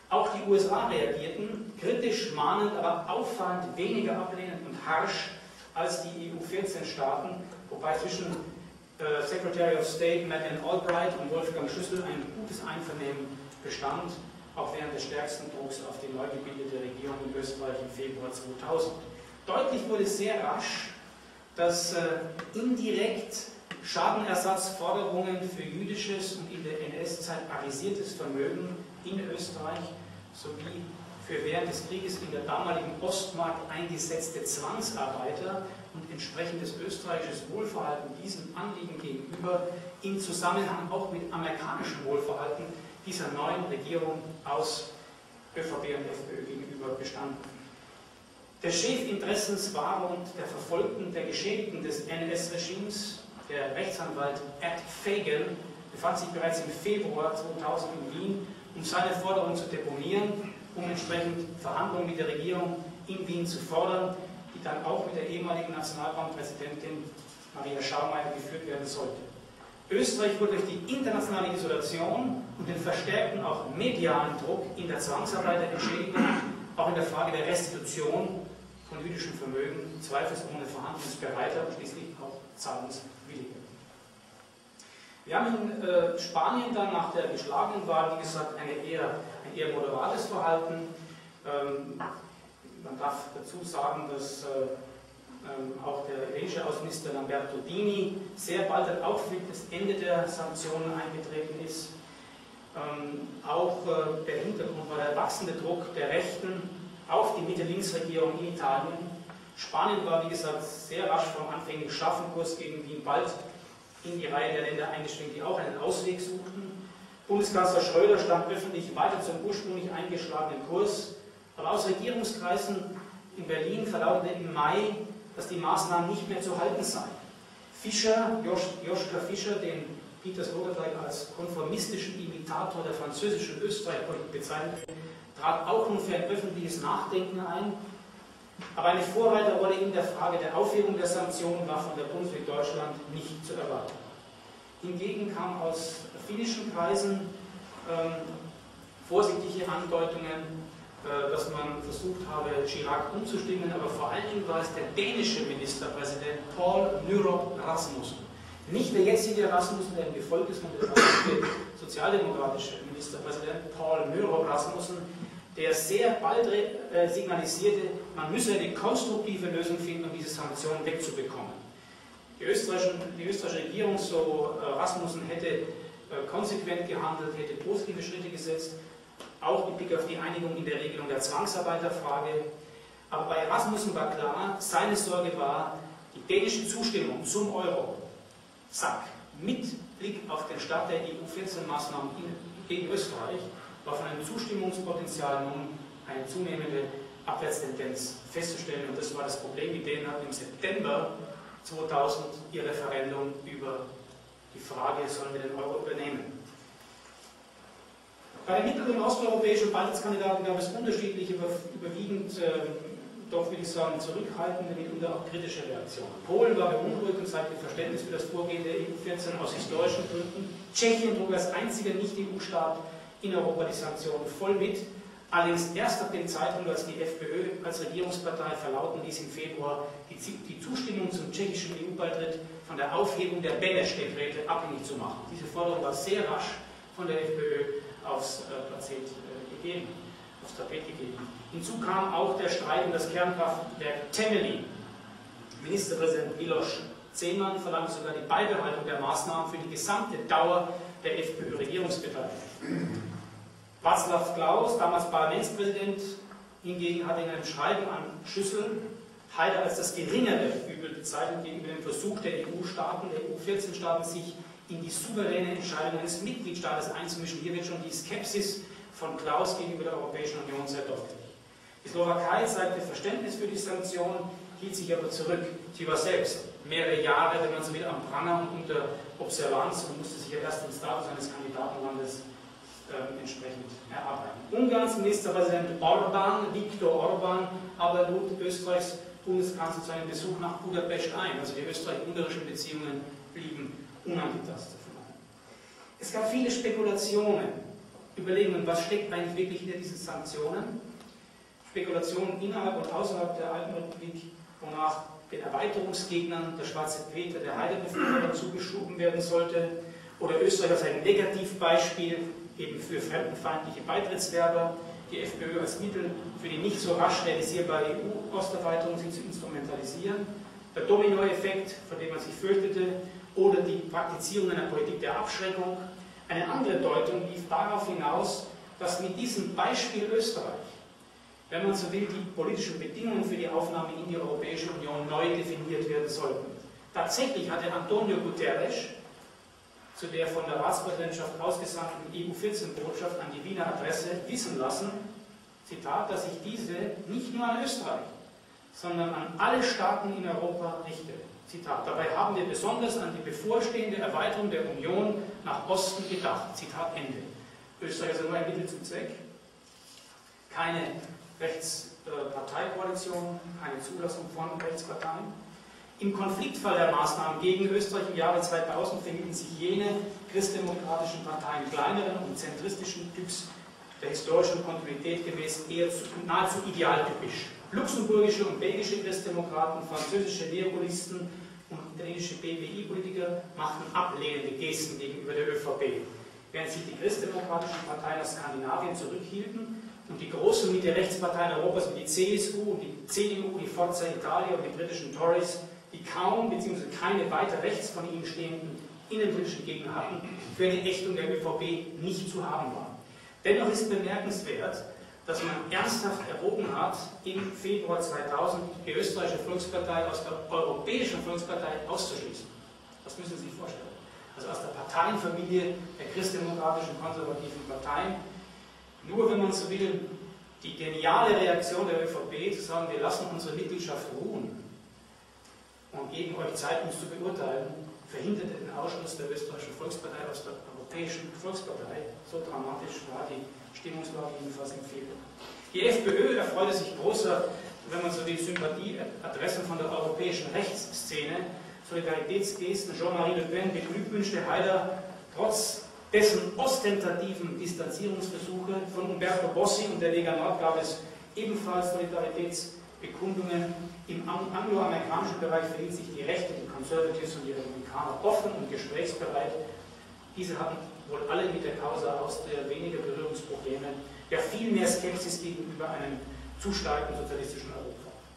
Auch die USA reagierten kritisch, mahnend, aber auffallend weniger ablehnend und harsch als die EU-14-Staaten, wobei zwischen Secretary of State Madeleine Albright und Wolfgang Schüssel ein gutes Einvernehmen bestand, auch während des stärksten Drucks auf die neu gebildete Regierung in Österreich im Februar 2000. Deutlich wurde sehr rasch, dass indirekt Schadenersatzforderungen für jüdisches und in der NS-Zeit arisiertes Vermögen in Österreich sowie für während des Krieges in der damaligen Ostmark eingesetzte Zwangsarbeiter und entsprechendes österreichisches Wohlverhalten diesem Anliegen gegenüber in Zusammenhang auch mit amerikanischem Wohlverhalten dieser neuen Regierung aus ÖVP und FPÖ gegenüber bestanden. Der Chef Interessenswahrung der Verfolgten, der Geschädigten des NS-Regimes, der Rechtsanwalt Ed Fagan, befand sich bereits im Februar 2000 in Wien, um seine Forderung zu deponieren, um entsprechend Verhandlungen mit der Regierung in Wien zu fordern, die dann auch mit der ehemaligen Nationalbankpräsidentin Maria Schaumeier geführt werden sollte. Österreich wurde durch die internationale Isolation und den verstärkten auch medialen Druck in der Zwangsarbeiterentschädigung, auch in der Frage der Restitution von jüdischem Vermögen, zweifelsohne verhandlungsbereiter und schließlich auch zahlungswilliger. Wir haben in Spanien dann nach der geschlagenen Wahl, wie gesagt, ein eher moderates Verhalten. Man darf dazu sagen, dass auch der italienische Außenminister Lamberto Dini sehr bald dann auch für das Ende der Sanktionen eingetreten ist. Auch der Hintergrund war der wachsende Druck der Rechten auf die Mitte-Links-Regierung in Italien. Spanien war, wie gesagt, sehr rasch vom anfänglich scharfen Kurs gegen Wien bald in die Reihe der Länder eingeschränkt, die auch einen Ausweg suchten. Bundeskanzler Schröder stand öffentlich weiter zum ursprünglich eingeschlagenen Kurs, aber aus Regierungskreisen in Berlin verlautete im Mai, dass die Maßnahmen nicht mehr zu halten seien. Joschka Fischer, den Peter Sloterdijk als konformistischen Imitator der französischen Österreich-Politik bezeichnet, trat auch nun für ein öffentliches Nachdenken ein, aber eine Vorreiterrolle in der Frage der Aufhebung der Sanktionen war von der Bundesrepublik Deutschland nicht zu erwarten. Hingegen kam aus finnischen Kreisen vorsichtige Andeutungen, dass man versucht habe, Chirac umzustimmen, aber vor allen Dingen war es der dänische Ministerpräsident Poul Nyrup Rasmussen. Nicht der jetzige Rasmussen, der im Gefolge ist, sondern der sozialdemokratische Ministerpräsident Poul Nyrup Rasmussen, der sehr bald signalisierte, man müsse eine konstruktive Lösung finden, um diese Sanktionen wegzubekommen. Die österreichische Regierung, so Rasmussen, hätte konsequent gehandelt, hätte positive Schritte gesetzt, auch mit Blick auf die Einigung in der Regelung der Zwangsarbeiterfrage. Aber bei Rasmussen war klar, seine Sorge war, die dänische Zustimmung zum Euro, zack, mit Blick auf den Start der EU-14-Maßnahmen gegen Österreich, war von einem Zustimmungspotenzial nun eine zunehmende Abwärtstendenz festzustellen. Und das war das Problem. Die Dänen hatten im September 2000 ihr Referendum über die Frage, sollen wir den Euro übernehmen. Bei den mittel- und osteuropäischen Beitrittskandidaten gab es unterschiedliche, überwiegend doch würde ich sagen zurückhaltende, mitunter auch kritische Reaktionen. Polen war beunruhigt und zeigte Verständnis für das Vorgehen der EU-14 aus historischen Gründen. Tschechien trug als einziger Nicht-EU-Staat in Europa die Sanktionen voll mit, allerdings erst ab dem Zeitpunkt, als die FPÖ als Regierungspartei verlauten ließ im Februar, die Zustimmung zum tschechischen EU-Beitritt von der Aufhebung der Beneš-Dekrete abhängig zu machen. Diese Forderung war sehr rasch von der FPÖ aufs Tapet gegeben. Hinzu kam auch der Streit um das Kernkraftwerk Temelin. Ministerpräsident Miloš Zeman verlangte sogar die Beibehaltung der Maßnahmen für die gesamte Dauer der FPÖ-Regierungsbeteiligung. Václav Klaus, damals Parlamentspräsident, hingegen hatte in einem Schreiben an Schüssel Haider als das geringere Übel bezeichnet gegenüber dem Versuch der EU-Staaten, der EU-14-Staaten, sich in die souveräne Entscheidung eines Mitgliedstaates einzumischen. Hier wird schon die Skepsis von Klaus gegenüber der Europäischen Union sehr deutlich. Die Slowakei zeigte Verständnis für die Sanktionen, hielt sich aber zurück. Sie war selbst mehrere Jahre, wenn man so will, am Pranger und unter Observanz und musste sich ja erst den Status eines Kandidatenlandes entsprechend erarbeiten. Ungarns Ministerpräsident Orbán, Viktor Orbán, aber lud Österreichs Bundeskanzler zu einem Besuch nach Budapest ein. Also die österreich-ungarischen Beziehungen blieben unangetastet. Es gab viele Spekulationen überlegen, was steckt eigentlich wirklich hinter diesen Sanktionen. Spekulationen innerhalb und außerhalb der Alten Republik, wonach den Erweiterungsgegnern der Schwarze Peter, der Heidelbefürworter zugeschoben werden sollte, oder Österreich als ein Negativbeispiel eben für fremdenfeindliche Beitrittswerber, die FPÖ als Mittel für die nicht so rasch realisierbare EU-Osterweiterung zu instrumentalisieren, der Dominoeffekt, von dem man sich fürchtete, oder die Praktizierung einer Politik der Abschreckung. Eine andere Deutung lief darauf hinaus, dass mit diesem Beispiel Österreich, wenn man so will, die politischen Bedingungen für die Aufnahme in die Europäische Union neu definiert werden sollten. Tatsächlich hatte Antonio Guterres zu der von der Ratspräsidentschaft ausgesandten EU-14-Botschaft an die Wiener Adresse wissen lassen, Zitat, dass sich diese nicht nur an Österreich, sondern an alle Staaten in Europa richte. Zitat, dabei haben wir besonders an die bevorstehende Erweiterung der Union nach Osten gedacht. Zitat Ende. Österreich ist nur ein Mittel zum Zweck. Keine Rechtsparteikoalition, keine Zulassung von Rechtsparteien. Im Konfliktfall der Maßnahmen gegen Österreich im Jahre 2000 verhielten sich jene christdemokratischen Parteien kleineren und zentristischen Typs der historischen Kontinuität gemäß eher nahezu idealtypisch. Luxemburgische und belgische Christdemokraten, französische Neopolisten und italienische BWI-Politiker machten ablehnende Gesten gegenüber der ÖVP, während sich die christdemokratischen Parteien aus Skandinavien zurückhielten und die großen Mitte-Rechtsparteien Europas wie die CSU und die CDU, die Forza Italia und die britischen Tories, die kaum bzw. keine weiter rechts von ihnen stehenden innenpolitischen Gegner hatten, für eine Ächtung der ÖVP nicht zu haben waren. Dennoch ist bemerkenswert, dass man ernsthaft erwogen hat, im Februar 2000 die österreichische Volkspartei aus der Europäischen Volkspartei auszuschließen. Das müssen Sie sich vorstellen. Also aus der Parteienfamilie der christdemokratischen konservativen Parteien. Nur wenn man so will, die geniale Reaktion der ÖVP zu sagen, wir lassen unsere Mitgliedschaft ruhen und geben euch Zeit, uns zu beurteilen, verhinderte den Ausschluss der österreichischen Volkspartei aus der Europäischen Volkspartei. So dramatisch war die Stimmungslage jedenfalls im Februar. Die FPÖ erfreute sich großer, wenn man so will, Sympathieadressen von der europäischen Rechtsszene. Solidaritätsgesten. Jean-Marie Le Pen beglückwünschte Haider trotz dessen ostentativen Distanzierungsversuche. Von Umberto Bossi und der Lega Nord gab es ebenfalls Solidaritätsbekundungen. Im angloamerikanischen Bereich verhielten sich die Rechte, die Conservatives und die Republikaner offen und gesprächsbereit. Diese hatten wohl alle mit der Causa Austria weniger Berührungsprobleme, ja viel mehr Skepsis gegenüber einem zu starken sozialistischen Europa.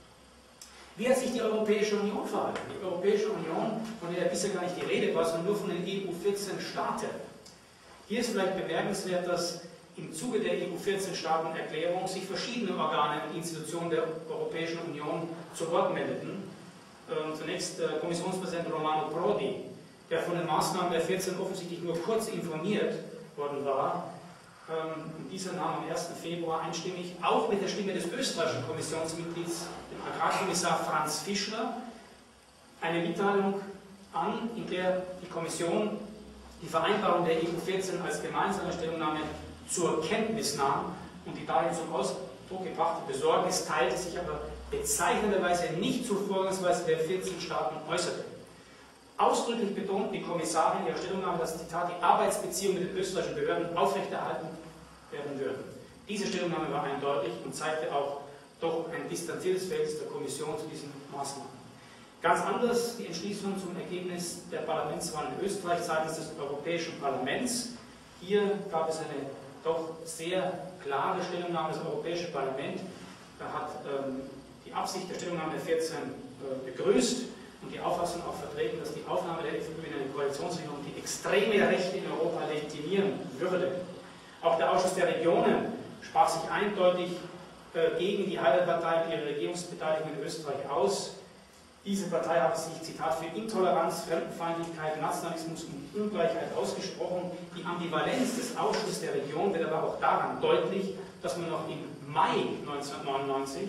Wie hat sich die Europäische Union verhalten? Die Europäische Union, von der bisher gar nicht die Rede war, sondern nur von den EU-14-Staaten. Hier ist vielleicht bemerkenswert, dass im Zuge der EU-14-Staaten-Erklärung sich verschiedene Organe und Institutionen der Europäischen Union zu Wort meldeten. Zunächst Kommissionspräsident Romano Prodi, der von den Maßnahmen der 14 offensichtlich nur kurz informiert worden war. Und dieser nahm am 1. Februar einstimmig, auch mit der Stimme des österreichischen Kommissionsmitglieds, dem Agrarkommissar Franz Fischler, eine Mitteilung an, in der die Kommission die Vereinbarung der EU-14 als gemeinsame Stellungnahme zur Kenntnis nahm und die darin zum Ausdruck gebrachte Besorgnis teilte sich aber bezeichnenderweise nicht zur Vorgangsweise der 14 Staaten äußerte. Ausdrücklich betont die Kommissarin in ihrer Stellungnahme, dass Zitat, die Arbeitsbeziehungen mit den österreichischen Behörden aufrechterhalten werden würden. Diese Stellungnahme war eindeutig und zeigte auch doch ein distanziertes Verhältnis der Kommission zu diesen Maßnahmen. Ganz anders die Entschließung zum Ergebnis der Parlamentswahl in Österreich seitens des Europäischen Parlaments. Hier gab es eine doch sehr klare Stellungnahme des Europäischen Parlaments. Da hat die Absicht der Stellungnahme der 14 begrüßt und die Auffassung auch vertreten, dass die Aufnahme der FPÖ in eine Koalitionsregierung die extreme Rechte in Europa legitimieren würde. Auch der Ausschuss der Regionen sprach sich eindeutig gegen die Haider-Partei und ihre Regierungsbeteiligung in Österreich aus. Diese Partei habe sich, Zitat, für Intoleranz, Fremdenfeindlichkeit, Nationalismus und Ungleichheit ausgesprochen. Die Ambivalenz des Ausschusses der Region wird aber auch daran deutlich, dass man noch im Mai 1999,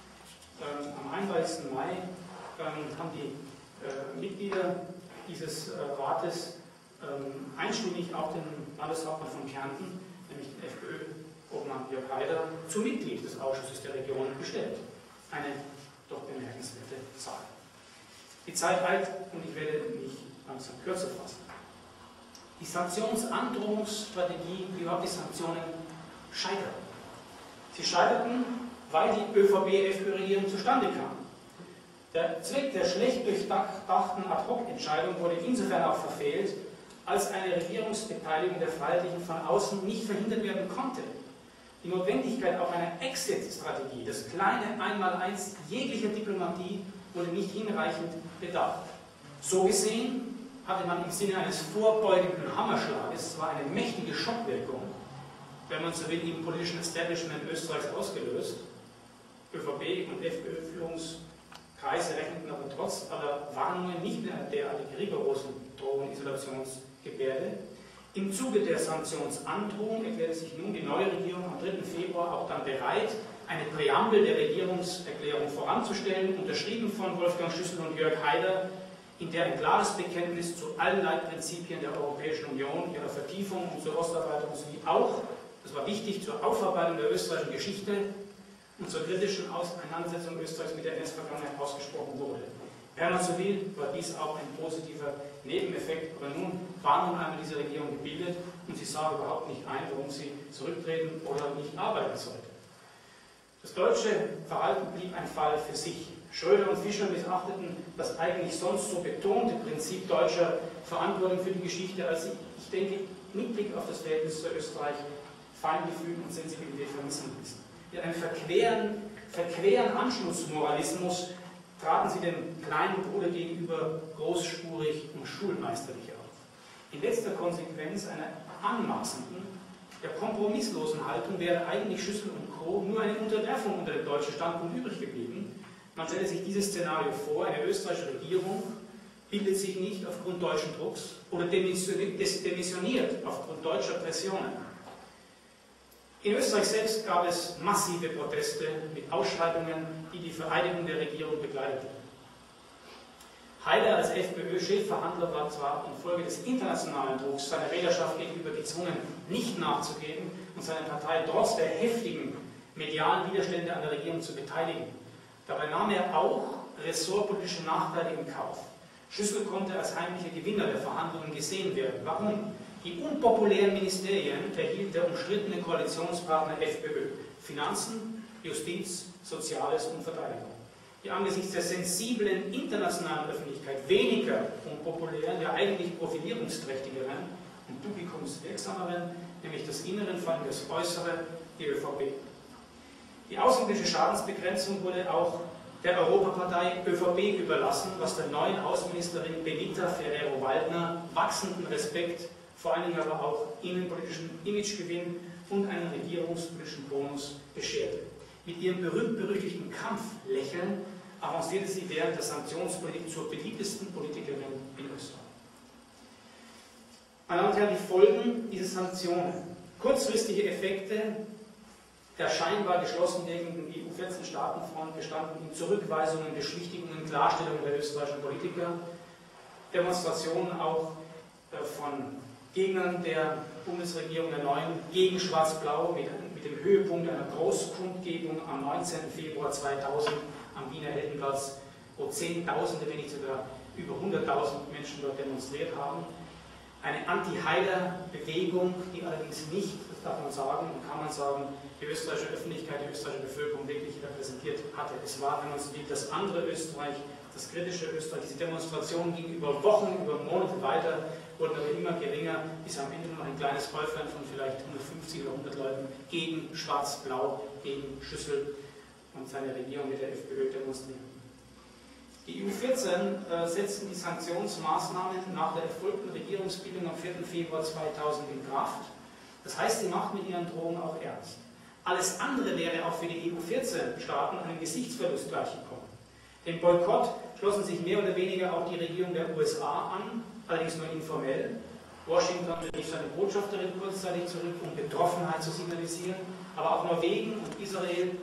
am 31. Mai, haben die Mitglieder dieses Rates einstimmig auch den Landeshauptmann von Kärnten, nämlich den FPÖ-Obmann Jörg Haider, zum Mitglied des Ausschusses der Region gestellt. Eine doch bemerkenswerte Sache. Die Zeit eilt und ich werde mich langsam kürzer fassen. Die Sanktionsandrohungsstrategie, überhaupt die Sanktionen, scheiterten. Sie scheiterten, weil die ÖVP-FPÖ-Regierung zustande kam. Der Zweck der schlecht durchdachten Ad-hoc-Entscheidung wurde insofern auch verfehlt, als eine Regierungsbeteiligung der Freiheitlichen von außen nicht verhindert werden konnte. Die Notwendigkeit auch einer Exit-Strategie, das kleine Einmaleins jeglicher Diplomatie, wurde nicht hinreichend bedacht. So gesehen hatte man im Sinne eines vorbeugenden Hammerschlages zwar eine mächtige Schockwirkung, wenn man so will, im politischen Establishment Österreichs ausgelöst. ÖVP und FPÖ-Führungskreise rechneten aber trotz aller Warnungen nicht mehr derartig rigorosen drohenden Isolationsgebärde. Im Zuge der Sanktionsandrohung erklärte sich nun die neue Regierung am 3. Februar auch dann bereit, eine Präambel der Regierungserklärung voranzustellen, unterschrieben von Wolfgang Schüssel und Jörg Haider, in der ein klares Bekenntnis zu allen Leitprinzipien der Europäischen Union, ihrer Vertiefung und zur Osterweiterung sowie auch, das war wichtig, zur Aufarbeitung der österreichischen Geschichte und zur kritischen Auseinandersetzung Österreichs mit der NS-Vergangenheit ausgesprochen wurde. Wenn man so will, war dies auch ein positiver Nebeneffekt, aber nun war nun einmal diese Regierung gebildet und sie sah überhaupt nicht ein, warum sie zurücktreten oder nicht arbeiten sollte. Das deutsche Verhalten blieb ein Fall für sich. Schröder und Fischer missachteten das eigentlich sonst so betonte Prinzip deutscher Verantwortung für die Geschichte, als sie, ich denke, mit Blick auf das Verhältnis zu Österreich Feingefühl und Sensibilität vermissen ließen. Mit einem verqueren Anschlussmoralismus traten sie dem kleinen Bruder gegenüber großspurig und schulmeisterlich auf. In letzter Konsequenz einer anmaßenden, der kompromisslosen Haltung wäre eigentlich Schüssel und Co. nur eine Unterwerfung unter dem deutschen Standpunkt übrig geblieben. Man stelle sich dieses Szenario vor, eine österreichische Regierung bildet sich nicht aufgrund deutschen Drucks oder demissioniert aufgrund deutscher Pressionen. In Österreich selbst gab es massive Proteste mit Ausschreitungen, die die Vereidigung der Regierung begleiteten. Haider als FPÖ-Chefverhandler war zwar infolge des internationalen Drucks seiner Wählerschaft gegenüber gezwungen, nicht nachzugeben und seine Partei trotz der heftigen medialen Widerstände an der Regierung zu beteiligen. Dabei nahm er auch ressortpolitische Nachteile in Kauf. Schüssel konnte als heimlicher Gewinner der Verhandlungen gesehen werden. Warum? Die unpopulären Ministerien erhielt der umstrittene Koalitionspartner FPÖ. Finanzen, Justiz, Soziales und Verteidigung. Die angesichts der sensiblen internationalen Öffentlichkeit weniger unpopulären, ja eigentlich profilierungsträchtigeren und publikumswirksameren, nämlich das Innere, vor allem das Äußere, die ÖVP. Die außenpolitische Schadensbegrenzung wurde auch der Europapartei ÖVP überlassen, was der neuen Außenministerin Benita Ferrero-Waldner wachsenden Respekt, vor allen Dingen aber auch innenpolitischen Imagegewinn und einen regierungspolitischen Bonus bescherte. Mit ihrem berühmt-berüchtigten Kampflächeln avancierte sie während der Sanktionspolitik zur beliebtesten Politikerin in Österreich. Meine Damen und Herren, die Folgen dieser Sanktionen, kurzfristige Effekte der scheinbar geschlossen liegenden EU-14-Staatenfront bestanden in Zurückweisungen, Beschwichtigungen, Klarstellungen der österreichischen Politiker, Demonstrationen auch von Gegnern der Bundesregierung der Neuen gegen Schwarz-Blau mit dem Höhepunkt einer Großkundgebung am 19. Februar 2000 am Wiener Heldenplatz, wo Zehntausende, wenn nicht sogar über 100.000 Menschen dort demonstriert haben. Eine Anti-Haider-Bewegung, die allerdings nicht, das darf man sagen und kann man sagen, die österreichische Öffentlichkeit, die österreichische Bevölkerung wirklich repräsentiert hatte. Es war, wenn man so will, das andere Österreich, das kritische Österreich. Diese Demonstrationen gingen über Wochen, über Monate weiter, wurden aber immer geringer, bis am Ende nur ein kleines Häuflein von vielleicht 150 oder 100 Leuten gegen Schwarz-Blau, gegen Schüssel und seine Regierung mit der FPÖ demonstrieren. Die EU14 setzten die Sanktionsmaßnahmen nach der erfolgten Regierungsbildung am 4. Februar 2000 in Kraft. Das heißt, sie macht mit ihren Drohungen auch ernst. Alles andere wäre auch für die EU14-Staaten einem Gesichtsverlust gleichgekommen. Dem Boykott schlossen sich mehr oder weniger auch die Regierung der USA an, allerdings nur informell. Washington rief seine Botschafterin kurzzeitig zurück, um Betroffenheit zu signalisieren, aber auch Norwegen und Israel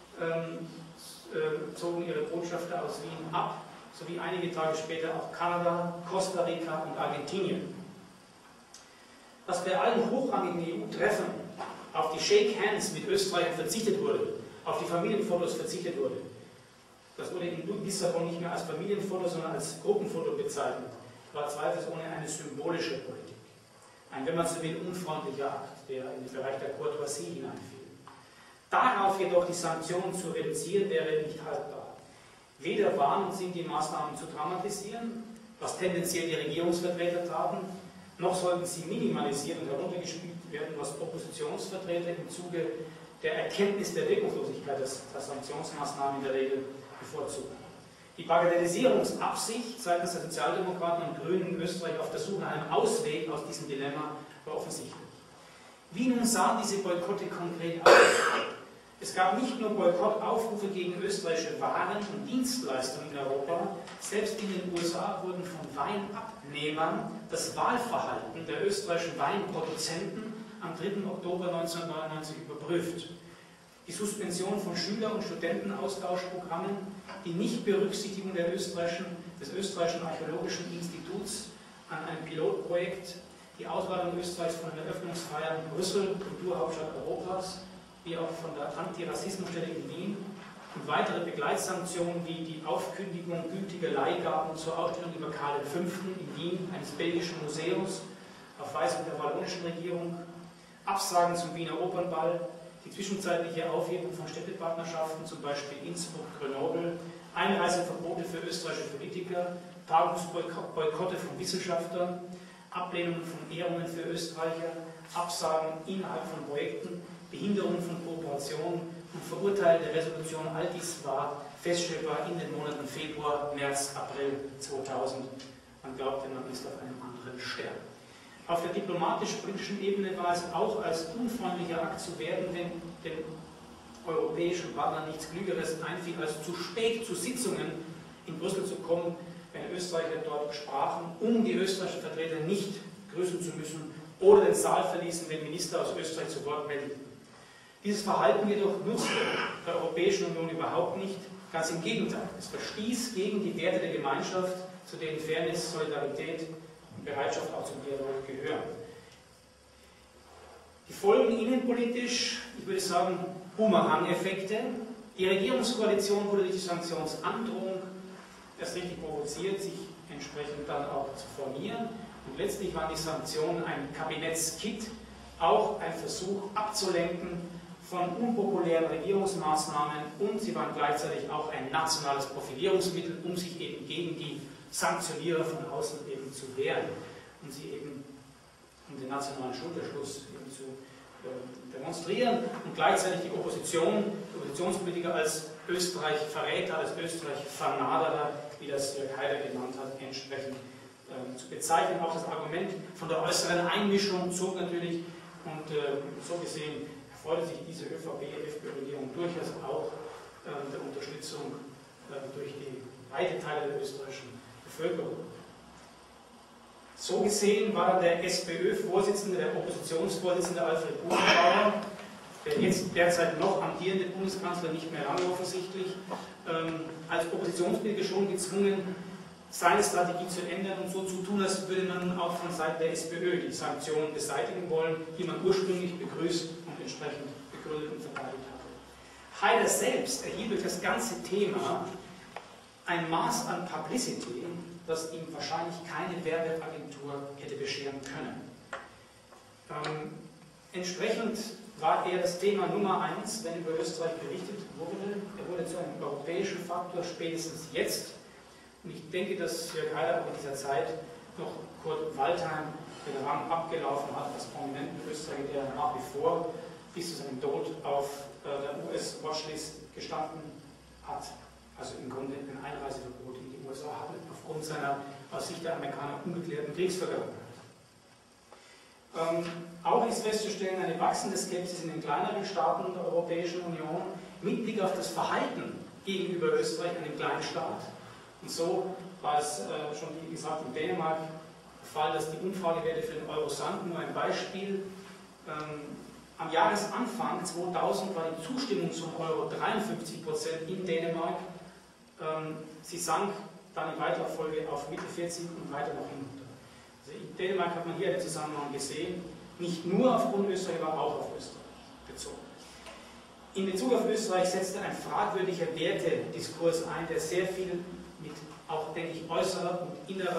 zogen ihre Botschafter aus Wien ab, sowie einige Tage später auch Kanada, Costa Rica und Argentinien. Dass bei allen hochrangigen EU-Treffen auf die Shake Hands mit Österreich verzichtet wurde, auf die Familienfotos verzichtet wurde, das wurde in Lissabon nicht mehr als Familienfoto, sondern als Gruppenfoto bezeichnet, war zweifelsohne eine symbolische Politik. Ein, wenn man so will, unfreundlicher Akt, der in den Bereich der Courtoisie hineinfiel. Darauf jedoch die Sanktionen zu reduzieren, wäre nicht haltbar. Weder waren und sind die Maßnahmen zu dramatisieren, was tendenziell die Regierungsvertreter taten, noch sollten sie minimalisiert und heruntergespielt werden, was Oppositionsvertreter im Zuge der Erkenntnis der Wirkungslosigkeit der Sanktionsmaßnahmen in der Regel bevorzugen. Die Bagatellisierungsabsicht seitens der Sozialdemokraten und Grünen in Österreich auf der Suche nach einem Ausweg aus diesem Dilemma war offensichtlich. Wie nun sahen diese Boykotte konkret aus? Es gab nicht nur Boykottaufrufe gegen österreichische Waren und Dienstleistungen in Europa, selbst in den USA wurden von Weinabnehmern das Wahlverhalten der österreichischen Weinproduzenten am 3. Oktober 1999 überprüft. Die Suspension von Schüler- und Studentenaustauschprogrammen, die Nichtberücksichtigung des österreichischen Archäologischen Instituts an einem Pilotprojekt, die Ausladung Österreichs von den Eröffnungsfeiern in Brüssel, Kulturhauptstadt Europas, wie auch von der Antirassismusstelle in Wien und weitere Begleitsanktionen wie die Aufkündigung gültiger Leihgaben zur Ausstellung über Karl V. in Wien, eines belgischen Museums, auf Weisung der wallonischen Regierung, Absagen zum Wiener Opernball, die zwischenzeitliche Aufhebung von Städtepartnerschaften, zum Beispiel Innsbruck, Grenoble, Einreiseverbote für österreichische Politiker, Tagungsboykotte von Wissenschaftlern, Ablehnung von Ehrungen für Österreicher, Absagen innerhalb von Projekten, Behinderung von Kooperation und Verurteilen der Resolution, all dies war feststellbar in den Monaten Februar, März, April 2000. Man glaubte, man ist auf einem anderen Stern. Auf der diplomatisch-politischen Ebene war es auch als unfreundlicher Akt zu werden, wenn den europäischen Partnern nichts Klügeres einfiel, als zu spät zu Sitzungen in Brüssel zu kommen, wenn Österreicher dort sprachen, um die österreichischen Vertreter nicht grüßen zu müssen oder den Saal verließen, wenn Minister aus Österreich zu Wort meldeten. Dieses Verhalten jedoch nutzte der Europäischen Union überhaupt nicht, ganz im Gegenteil. Es verstieß gegen die Werte der Gemeinschaft, zu denen Fairness, Solidarität und Bereitschaft auch zum Dialog gehören. Die Folgen innenpolitisch, ich würde sagen, Boomerang-Effekte. Die Regierungskoalition wurde durch die Sanktionsandrohung erst richtig provoziert, sich entsprechend dann auch zu formieren. Und letztlich waren die Sanktionen ein Kabinettskit, auch ein Versuch abzulenken von unpopulären Regierungsmaßnahmen, und sie waren gleichzeitig auch ein nationales Profilierungsmittel, um sich eben gegen die Sanktionierer von außen eben zu wehren und sie eben um den nationalen Schulterschluss eben zu demonstrieren und gleichzeitig die Oppositionspolitiker als Österreich-Verräter, als Österreich-Vernaderer, wie das Jörg Haider genannt hat, entsprechend zu bezeichnen. Auch das Argument von der äußeren Einmischung zog natürlich, und so gesehen erfreute sich diese ÖVP-FPÖ-Regierung durchaus auch der Unterstützung durch die weite Teile der österreichischen Bevölkerung. So gesehen war der SPÖ-Vorsitzende, der Oppositionsvorsitzende Alfred Gusenbauer, der jetzt derzeit noch amtierende Bundeskanzler, nicht mehr lange offensichtlich, als Oppositionspolitiker schon gezwungen, seine Strategie zu ändern und so zu tun, als würde man nun auch von Seiten der SPÖ die Sanktionen beseitigen wollen, die man ursprünglich begrüßt und entsprechend begründet und verteidigt hatte. Haider selbst erhielt durch das ganze Thema ein Maß an Publicity, das ihm wahrscheinlich keine Werbeagentur hätte bescheren können. Entsprechend war er das Thema Nummer 1, wenn über Österreich berichtet wurde. Er wurde zu einem europäischen Faktor, spätestens jetzt. Und ich denke, dass Jörg Haider auch in dieser Zeit noch Kurt Waldheim den Rang abgelaufen hat als prominenten Österreicher, der nach wie vor bis zu seinem Tod auf der US-Watchlist gestanden hat. Also im Grunde ein Einreiseverbot in die USA hatte, aufgrund seiner aus Sicht der Amerikaner ungeklärten Kriegsvergangenheit. Auch ist festzustellen eine wachsende Skepsis in den kleineren Staaten der Europäischen Union mit Blick auf das Verhalten gegenüber Österreich, einem kleinen Staat. Und so war es schon, wie gesagt, in Dänemark der Fall, dass die Umfragewerte für den Euro sanken. Nur ein Beispiel. Am Jahresanfang 2000 war die Zustimmung zum Euro 53% in Dänemark. Sie sank dann in weiterer Folge auf Mitte 40 und weiter nach hinunter. Also in Dänemark hat man hier den Zusammenhang gesehen, nicht nur aufgrund Österreich, aber auch auf Österreich bezogen. In Bezug auf Österreich setzte ein fragwürdiger Wertediskurs ein, der sehr viel mit auch, denke ich, äußerer und innerer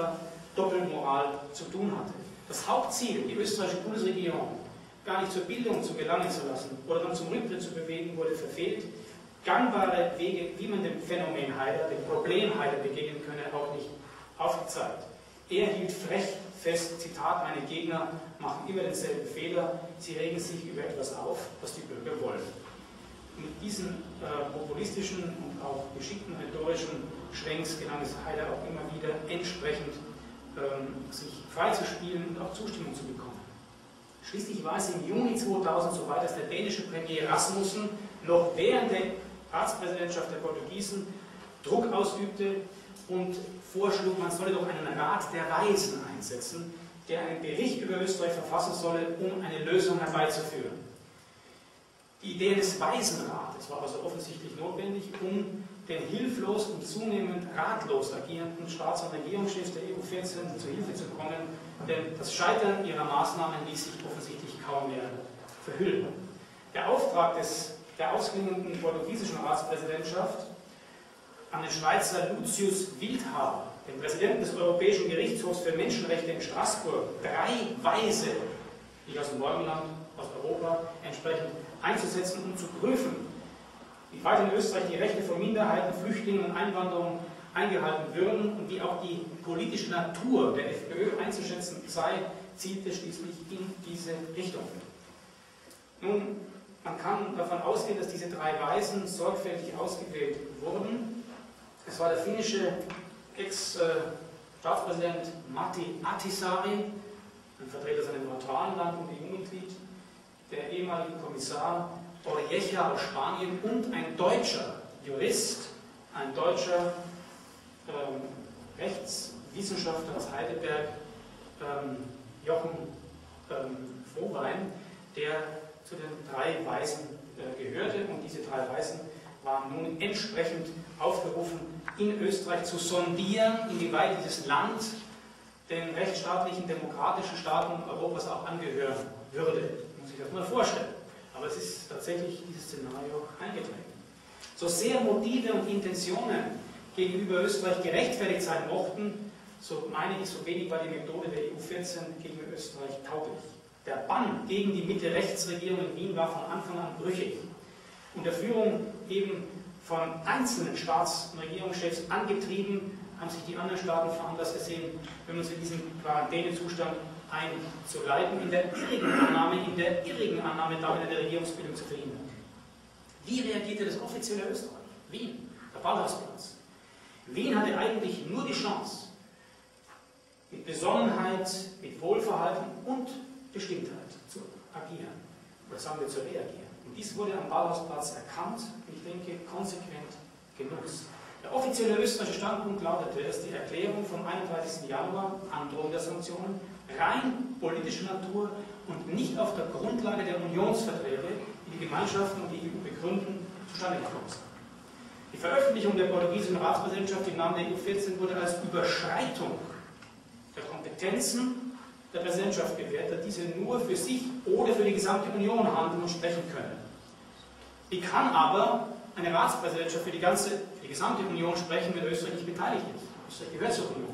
Doppelmoral zu tun hatte. Das Hauptziel, die österreichische Bundesregierung gar nicht zur Bildung zu gelangen zu lassen oder dann zum Rücktritt zu bewegen, wurde verfehlt. Gangbare Wege, wie man dem Phänomen Haider, dem Problem Haider begegnen könne, auch nicht aufgezeigt. Er hielt frech fest, Zitat, meine Gegner machen immer denselben Fehler, sie regen sich über etwas auf, was die Bürger wollen. Mit diesen populistischen und auch geschickten rhetorischen Schwenks gelang es Haider auch immer wieder entsprechend sich freizuspielen und auch Zustimmung zu bekommen. Schließlich war es im Juni 2000 so weit, dass der dänische Premier Rasmussen noch während der Ratspräsidentschaft der Portugiesen Druck ausübte und vorschlug, man solle doch einen Rat der Weisen einsetzen, der einen Bericht über Österreich verfassen solle, um eine Lösung herbeizuführen. Die Idee des Waisenrates war also offensichtlich notwendig, um den hilflos und zunehmend ratlos agierenden Staats- und Regierungschefs der EU14 zu Hilfe zu kommen, denn das Scheitern ihrer Maßnahmen ließ sich offensichtlich kaum mehr verhüllen. Der Auftrag der ausklingenden portugiesischen Ratspräsidentschaft an den Schweizer Lucius Wildhaber, den Präsidenten des Europäischen Gerichtshofs für Menschenrechte in Straßburg, 3 Weise, nicht aus dem Morgenland, aus Europa, entsprechend einzusetzen und zu prüfen, wie weit in Österreich die Rechte von Minderheiten, Flüchtlingen und Einwanderung eingehalten würden und wie auch die politische Natur der FPÖ einzuschätzen sei, zielte schließlich in diese Richtung. Nun, man kann davon ausgehen, dass diese 3 Weisen sorgfältig ausgewählt wurden. Es war der finnische Ex-Staatspräsident Matti Ahtisaari, ein Vertreter seines neutralen Land und EU-Mitglied, der ehemalige Kommissar Oriecha aus Spanien und ein deutscher Jurist, ein deutscher Rechtswissenschaftler aus Heidelberg, Jochen Frohwein, der zu den 3 Weisen gehörte, und diese 3 Weisen waren nun entsprechend aufgerufen, in Österreich zu sondieren, inwieweit dieses Land den rechtsstaatlichen, demokratischen Staaten Europas auch angehören würde. Muss ich das mal vorstellen. Aber es ist tatsächlich dieses Szenario eingetreten. So sehr Motive und Intentionen gegenüber Österreich gerechtfertigt sein mochten, so meine ich, so wenig war die Methode der EU14 gegenüber Österreich tauglich. Der Bann gegen die Mitte-Rechts-Regierung in Wien war von Anfang an brüchig. Unter Führung eben von einzelnen Staats- und Regierungschefs angetrieben, haben sich die anderen Staaten veranlasst gesehen, wenn man uns in diesen Quarantänezustand einzuleiten, in der irrigen Annahme, damit eine Regierungsbildung zu verhindern. Wie reagierte das offizielle Österreich? Wien, der Ballhausplatz. Wien hatte eigentlich nur die Chance, mit Besonnenheit, mit Wohlverhalten und Bestimmtheit zu agieren, oder sagen wir zu reagieren. Und dies wurde am Ballhausplatz erkannt und ich denke konsequent genutzt. Der offizielle österreichische Standpunkt lautete, dass die Erklärung vom 31. Januar, Androhung der Sanktionen, rein politischer Natur und nicht auf der Grundlage der Unionsverträge, die die Gemeinschaften und die EU begründen, zustande gekommen sind. Die Veröffentlichung der portugiesischen Ratspräsidentschaft im Namen der EU14 wurde als Überschreitung der Kompetenzen der Präsidentschaft gewertet, da diese nur für sich oder für die gesamte Union handeln und sprechen können. Wie kann aber eine Ratspräsidentschaft für die gesamte Union sprechen, wenn Österreich nicht beteiligt ist? Österreich gehört zur Union.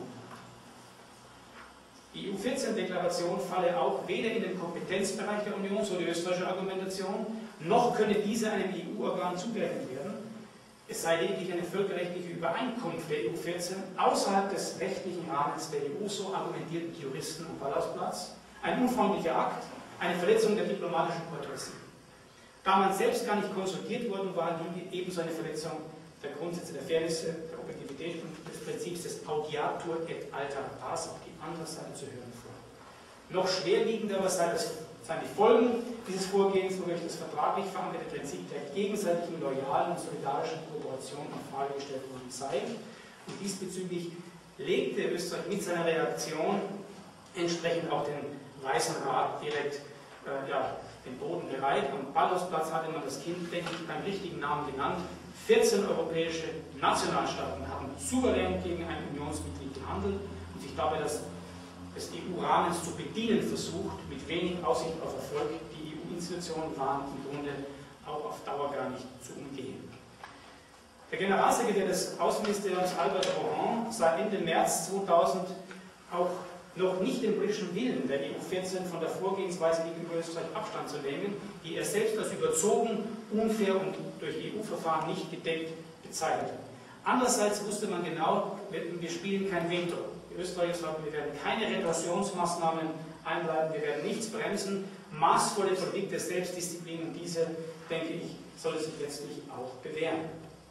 Die EU14-Deklaration falle auch weder in den Kompetenzbereich der Union, so die österreichische Argumentation, noch könne diese einem EU-Organ zugerechnet werden. Es sei lediglich eine völkerrechtliche Übereinkunft der EU14 außerhalb des rechtlichen Rahmens der EU, so argumentierten die Juristen am Ballhausplatz. Ein unfreundlicher Akt, eine Verletzung der diplomatischen Courtoisie. Da man selbst gar nicht konsultiert worden war, liege ebenso eine Verletzung der Grundsätze der Fairness, der Objektivität und des Prinzips des Audiatur et alter pars, auf die andere Seite zu hören vor. Noch schwerwiegender aber seien die Folgen dieses Vorgehens, wodurch das vertraglich verankerte Prinzip der gegenseitigen loyalen und solidarischen Kooperation in Frage gestellt worden sei. Und diesbezüglich legte Österreich mit seiner Reaktion entsprechend auch den Weißen Rat direkt den Boden bereit. Am Ballhausplatz hatte man das Kind, denke ich, beim richtigen Namen genannt. 14 europäische Nationalstaaten haben souverän gegen ein Unionsmitglied gehandelt und sich dabei des EU-Rahmens zu bedienen versucht, mit wenig Aussicht auf Erfolg. Die EU-Institutionen waren im Grunde auch auf Dauer gar nicht zu umgehen. Der Generalsekretär des Außenministeriums Albert Rohan sah Ende März 2000 auch noch nicht den politischen Willen der EU14 von der Vorgehensweise gegenüber Österreich Abstand zu nehmen, die er selbst als überzogen, unfair und durch EU-Verfahren nicht gedeckt bezeichnet. Andererseits wusste man genau, wir spielen kein Veto. Die Österreicher sagen, wir werden keine Repressionsmaßnahmen einleiten, wir werden nichts bremsen. Maßvolle Politik der Selbstdisziplin und diese, denke ich, soll sich letztlich auch bewähren.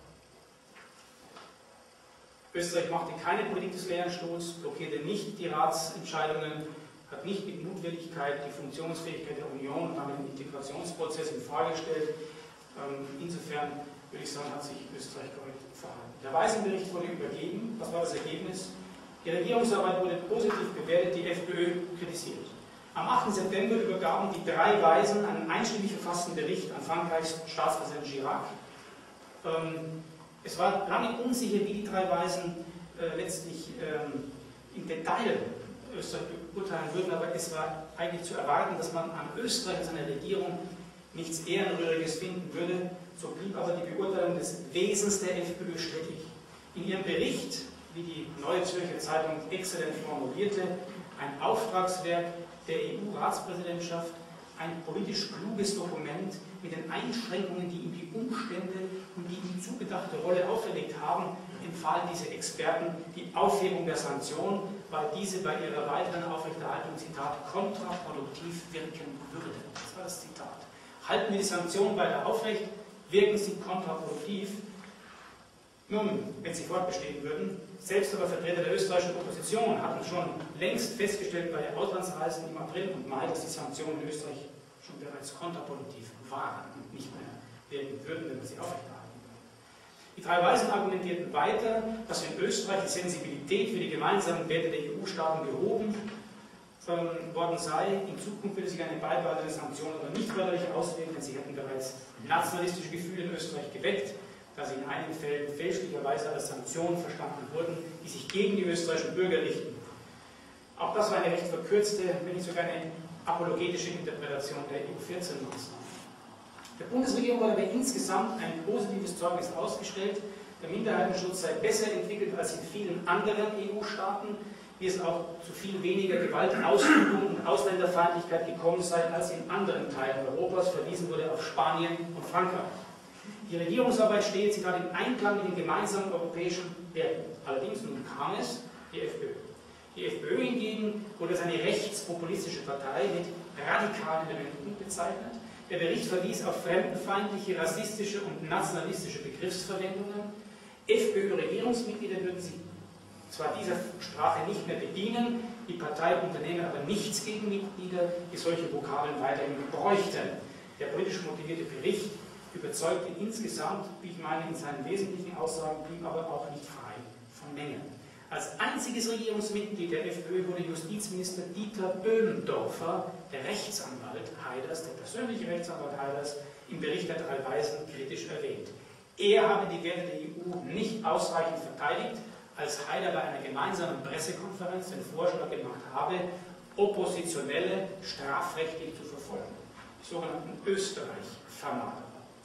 Österreich machte keine Politik des leeren Stuhls, blockierte nicht die Ratsentscheidungen, hat nicht mit Mutwilligkeit die Funktionsfähigkeit der Union und damit den Integrationsprozess in Frage gestellt. Insofern würde ich sagen, hat sich Österreich korrekt verhalten. Der Weisenbericht wurde übergeben. Was war das Ergebnis? Die Regierungsarbeit wurde positiv bewertet, die FPÖ kritisiert. Am 8. September übergaben die 3 Weisen einen einstimmig verfassten Bericht an Frankreichs Staatspräsident Chirac. Es war lange unsicher, wie die 3 Weisen letztlich im Detail Österreich beurteilen würden, aber es war eigentlich zu erwarten, dass man an Österreich und seiner Regierung nichts Ehrenrühriges finden würde. So blieb aber die Beurteilung des Wesens der FPÖ strittig. In ihrem Bericht, wie die Neue Zürcher Zeitung exzellent formulierte, ein Auftragswerk der EU-Ratspräsidentschaft, ein politisch kluges Dokument mit den Einschränkungen, die ihm die Umstände und die ihm zugedachte Rolle auferlegt haben, empfahlen diese Experten die Aufhebung der Sanktionen, weil diese bei ihrer weiteren Aufrechterhaltung, Zitat, kontraproduktiv wirken würde. Das war das Zitat. Halten wir die Sanktionen weiter aufrecht, wirken sie kontraproduktiv. Nun, wenn sie fortbestehen würden, selbst aber Vertreter der österreichischen Opposition hatten schon längst festgestellt bei den Auslandsreisen im April und Mai, dass die Sanktionen in Österreich schon bereits kontraproduktiv waren und nicht mehr wirken würden, wenn man sie aufrechterhalten würde. Die 3 Weisen argumentierten weiter, dass in Österreich die Sensibilität für die gemeinsamen Werte der EU-Staaten gehoben worden sei. In Zukunft würde sich eine beibehaltene Sanktion aber nicht förderlich auswirken, denn sie hätten bereits nationalistische Gefühle in Österreich geweckt, da sie in einigen Fällen fälschlicherweise als Sanktionen verstanden wurden, die sich gegen die österreichischen Bürger richten. Auch das war eine recht verkürzte, wenn nicht sogar eine apologetische Interpretation der EU14-Maßnahmen. Der Bundesregierung wurde aber insgesamt ein positives Zeugnis ausgestellt. Der Minderheitenschutz sei besser entwickelt als in vielen anderen EU-Staaten, wie es auch zu viel weniger Gewaltausübung und Ausländerfeindlichkeit gekommen sei als in anderen Teilen Europas. Verwiesen wurde auf Spanien und Frankreich. Die Regierungsarbeit steht, Zitat, im Einklang mit den gemeinsamen europäischen Werten. Allerdings, nun kam es, die FPÖ. Die FPÖ hingegen wurde als eine rechtspopulistische Partei mit radikalen Elementen bezeichnet. Der Bericht verwies auf fremdenfeindliche, rassistische und nationalistische Begriffsverwendungen. FPÖ-Regierungsmitglieder würden sich zwar dieser Sprache nicht mehr bedienen, die Partei unternehme aber nichts gegen Mitglieder, die solche Vokabeln weiterhin bräuchten. Der politisch motivierte Bericht überzeugte insgesamt, wie ich meine, in seinen wesentlichen Aussagen, blieb aber auch nicht frei von Mängeln. Als einziges Regierungsmitglied der FPÖ wurde Justizminister Dieter Böhmendorfer, der Rechtsanwalt Haiders, der persönliche Rechtsanwalt Haiders, im Bericht der 3 Weisen kritisch erwähnt. Er habe die Werte der EU nicht ausreichend verteidigt, als Haider bei einer gemeinsamen Pressekonferenz den Vorschlag gemacht habe, Oppositionelle strafrechtlich zu verfolgen, die sogenannten Österreich-Vermaderer.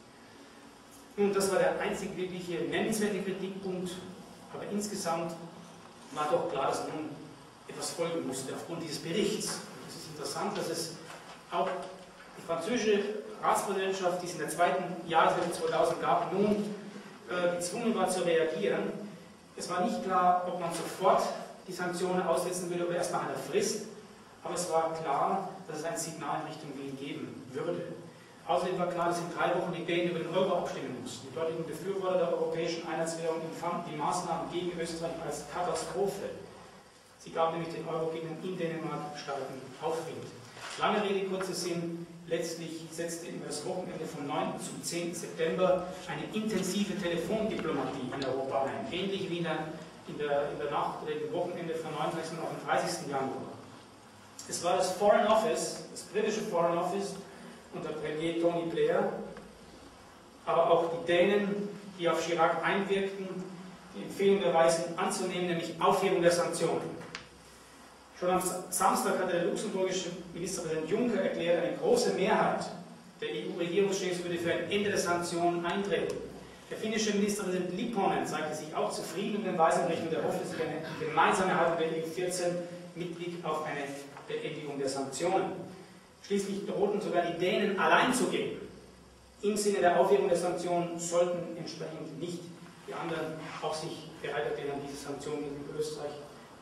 Nun, das war der einzig wirkliche nennenswerte Kritikpunkt, aber insgesamt war doch klar, dass nun etwas folgen musste aufgrund dieses Berichts. Es ist interessant, dass es auch die französische Ratspräsidentschaft, die es in der 2. Jahreshälfte 2000 gab, nun gezwungen war zu reagieren. Es war nicht klar, ob man sofort die Sanktionen aussetzen würde oder erst nach einer Frist, aber es war klar, dass es ein Signal in Richtung Wien geben würde. Außerdem war klar, dass in 3 Wochen die Dänen über den Euro abstimmen mussten. Die dortigen Befürworter der europäischen Einheitswährung empfanden die Maßnahmen gegen Österreich als Katastrophe. Sie gaben nämlich den Euro-Gegnern in Dänemark starken Aufwind. Lange Rede, kurzer Sinn, letztlich setzte über das Wochenende vom 9. zum 10. September eine intensive Telefondiplomatie in Europa ein. Ähnlich wie in der Nacht oder dem Wochenende vom 29. auf den 30. Januar. Es war das Foreign Office, das britische Foreign Office, unter Premier Tony Blair, aber auch die Dänen, die auf Chirac einwirkten, die Empfehlung der Weisen anzunehmen, nämlich Aufhebung der Sanktionen. Schon am Samstag hatte der luxemburgische Ministerpräsident Juncker erklärt, eine große Mehrheit der EU-Regierungschefs würde für ein Ende der Sanktionen eintreten. Der finnische Ministerpräsident Lipponen zeigte sich auch zufrieden mit den Weisenberichten und er hoffte sich eine gemeinsame Haltung der EU14 mit Blick auf eine Beendigung der Sanktionen. Schließlich drohten sogar die Dänen allein zu gehen. Im Sinne der Aufhebung der Sanktionen sollten entsprechend nicht die anderen auch sich bereit erklären, diese Sanktionen gegenüber Österreich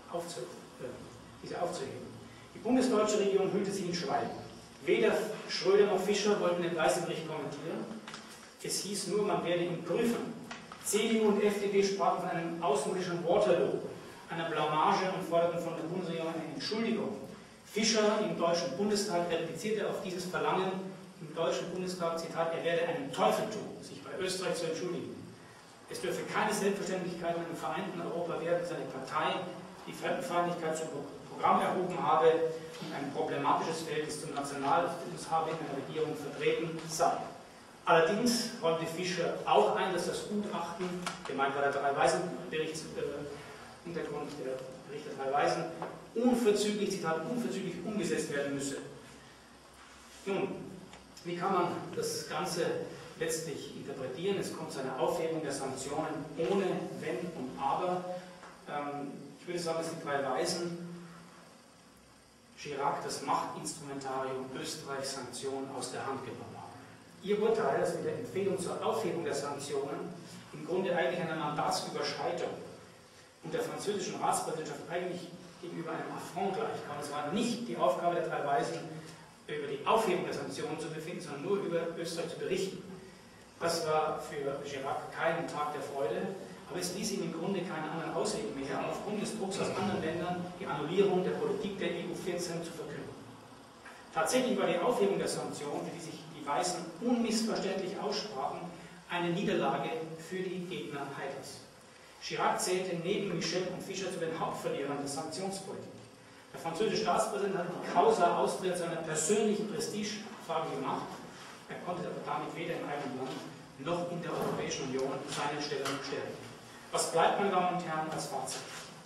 aufzuheben. Die bundesdeutsche Regierung hüllte sich in Schweigen. Weder Schröder noch Fischer wollten den Weißenbericht kommentieren. Es hieß nur, man werde ihn prüfen. CDU und FDP sprachen von einem außenpolitischen Waterloo, einer Blamage und forderten von der Bundesregierung eine Entschuldigung. Fischer im Deutschen Bundestag replizierte auf dieses Verlangen im Deutschen Bundestag, Zitat, er werde einen Teufel tun, sich bei Österreich zu entschuldigen. Es dürfe keine Selbstverständlichkeit in einem vereinten Europa werden, dass eine Partei die Fremdenfeindlichkeit zum Programm erhoben habe und ein problematisches Verhältnis zum Nationalismus habe in einer Regierung vertreten sei. Allerdings räumte Fischer auch ein, dass das Gutachten, gemeint war der Drei-Weisen-Hintergrund, der Bericht der drei Weisen, unverzüglich, Zitat, unverzüglich umgesetzt werden müsse. Nun, wie kann man das Ganze letztlich interpretieren? Es kommt zu einer Aufhebung der Sanktionen ohne Wenn und Aber. Ich würde sagen, dass die drei Weisen Chirac das Machtinstrumentarium Österreichs Sanktionen aus der Hand genommen haben. Ihr Urteil, das mit der Empfehlung zur Aufhebung der Sanktionen im Grunde eigentlich einer Mandatsüberschreitung und der französischen Ratspräsidentschaft eigentlich gegenüber einem Affront gleichkam. Es war nicht die Aufgabe der drei Weisen, über die Aufhebung der Sanktionen zu befinden, sondern nur über Österreich zu berichten. Das war für Chirac kein Tag der Freude, aber es ließ ihm im Grunde keinen anderen Ausweg mehr, aufgrund des Drucks aus anderen Ländern die Annullierung der Politik der EU 14 zu verkünden. Tatsächlich war die Aufhebung der Sanktionen, für die sich die Weißen unmissverständlich aussprachen, eine Niederlage für die Gegner Haiders. Chirac zählte neben Michel und Fischer zu den Hauptverlierern der Sanktionspolitik. Der französische Staatspräsident hatte die Causa Austria zu einer persönlichen Prestigefrage gemacht. Er konnte aber damit weder im eigenen Land noch in der Europäischen Union seine Stellung stärken. Was bleibt, meine Damen und Herren, als Fazit?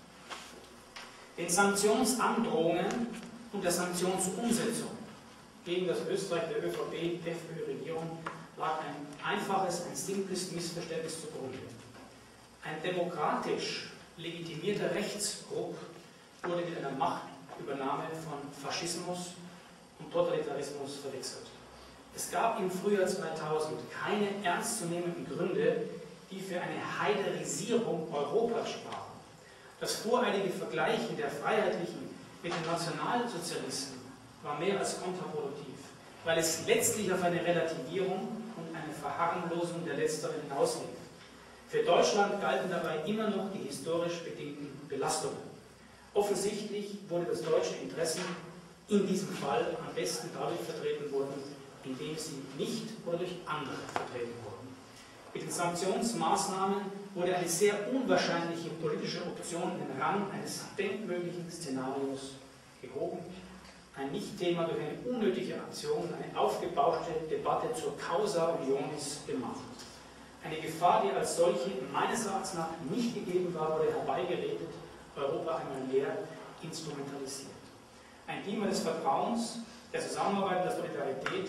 Den Sanktionsandrohungen und der Sanktionsumsetzung gegen das Österreich der ÖVP-FPÖ-Regierung lag ein einfaches, ein simples Missverständnis zugrunde. Ein demokratisch legitimierter Rechtsruck wurde mit einer Machtübernahme von Faschismus und Totalitarismus verwechselt. Es gab im Frühjahr 2000 keine ernstzunehmenden Gründe, die für eine Haiderisierung Europas sprachen. Das voreilige Vergleichen der Freiheitlichen mit den Nationalsozialisten war mehr als kontraproduktiv, weil es letztlich auf eine Relativierung und eine Verharmlosung der Letzteren hinauslief. Für Deutschland galten dabei immer noch die historisch bedingten Belastungen. Offensichtlich wurde das deutsche Interesse in diesem Fall am besten dadurch vertreten worden, indem sie nicht oder durch andere vertreten wurden. Mit den Sanktionsmaßnahmen wurde eine sehr unwahrscheinliche politische Option in den Rang eines denkmöglichen Szenarios gehoben. Ein Nicht-Thema durch eine unnötige Aktion, eine aufgebauschte Debatte zur Causa Unionis gemacht. Eine Gefahr, die als solche meines Erachtens nach nicht gegeben war, wurde herbeigeredet, Europa einmal mehr instrumentalisiert. Ein Klima des Vertrauens, der Zusammenarbeit und der Solidarität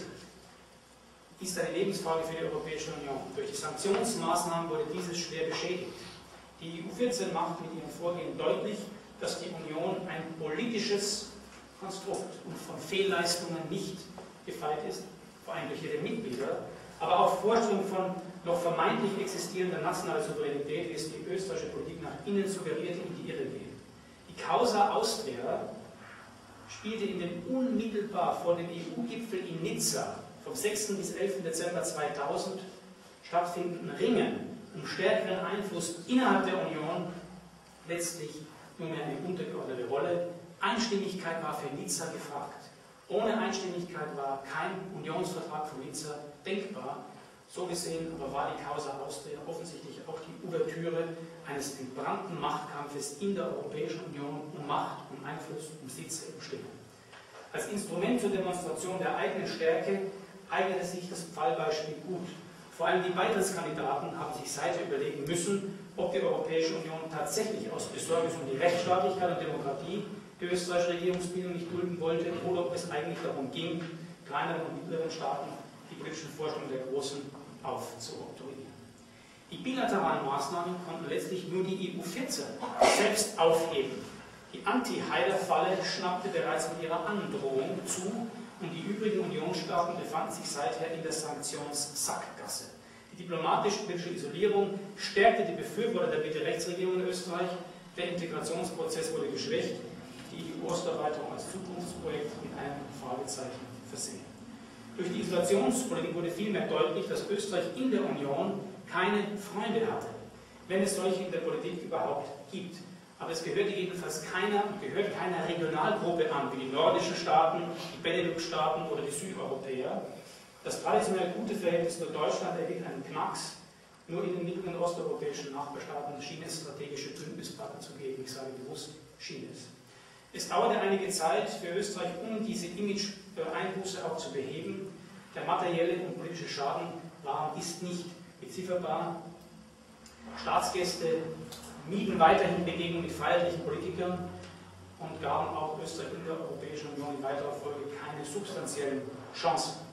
ist eine Lebensfrage für die Europäische Union. Durch die Sanktionsmaßnahmen wurde dieses schwer beschädigt. Die EU 14 macht mit ihrem Vorgehen deutlich, dass die Union ein politisches Konstrukt und von Fehlleistungen nicht gefeit ist, vor allem durch ihre Mitglieder, aber auch Vorstellungen von noch vermeintlich existierender nationaler Souveränität, wie es die österreichische Politik nach innen suggerierte, in die Irre gehen. Die Causa Austria spielte in den unmittelbar vor dem EU-Gipfel in Nizza vom 6. bis 11. Dezember 2000 stattfindenden Ringen um stärkeren Einfluss innerhalb der Union letztlich nur mehr eine untergeordnete Rolle. Einstimmigkeit war für Nizza gefragt. Ohne Einstimmigkeit war kein Unionsvertrag von Nizza denkbar. So gesehen aber war die Causa Austria offensichtlich auch die Ouvertüre eines entbrannten Machtkampfes in der Europäischen Union um Macht, um Einfluss, um Sitze, um Stimmen. Als Instrument zur Demonstration der eigenen Stärke eignete sich das Fallbeispiel gut. Vor allem die Beitrittskandidaten haben sich seither überlegen müssen, ob die Europäische Union tatsächlich aus Besorgnis um die Rechtsstaatlichkeit und Demokratie die österreichische Regierungsbildung nicht dulden wollte oder ob es eigentlich darum ging, kleineren und mittleren Staaten die politischen Vorstellungen der Großen aufzuoktroyieren. Die bilateralen Maßnahmen konnten letztlich nur die EU 14 selbst aufheben. Die Anti-Haider-Falle schnappte bereits mit ihrer Androhung zu und die übrigen Unionsstaaten befanden sich seither in der Sanktionssackgasse. Die diplomatisch-politische Isolierung stärkte die Befürworter der Mitte-Rechtsregierung in Österreich, der Integrationsprozess wurde geschwächt, die EU-Osterweiterung als Zukunftsprojekt mit einem Fragezeichen versehen. Durch die Isolationspolitik wurde vielmehr deutlich, dass Österreich in der Union keine Freunde hatte, wenn es solche in der Politik überhaupt gibt. Aber es gehörte jedenfalls keiner Regionalgruppe an, wie die nordischen Staaten, die Benelux-Staaten oder die Südeuropäer. Das traditionell gute Verhältnis zu Deutschland erlitt einen Knacks. Nur in den mittel- und osteuropäischen Nachbarstaaten schien es strategische Bündnispartner zu geben. Ich sage bewusst, schien es. Es dauerte einige Zeit für Österreich, um diese Image-Einbuße auch zu beheben. Der materielle und politische Schaden war und ist nicht bezifferbar. Staatsgäste mieden weiterhin Begegnungen mit feierlichen Politikern und gaben auch Österreich in der Europäischen Union in weiterer Folge keine substanziellen Chancen.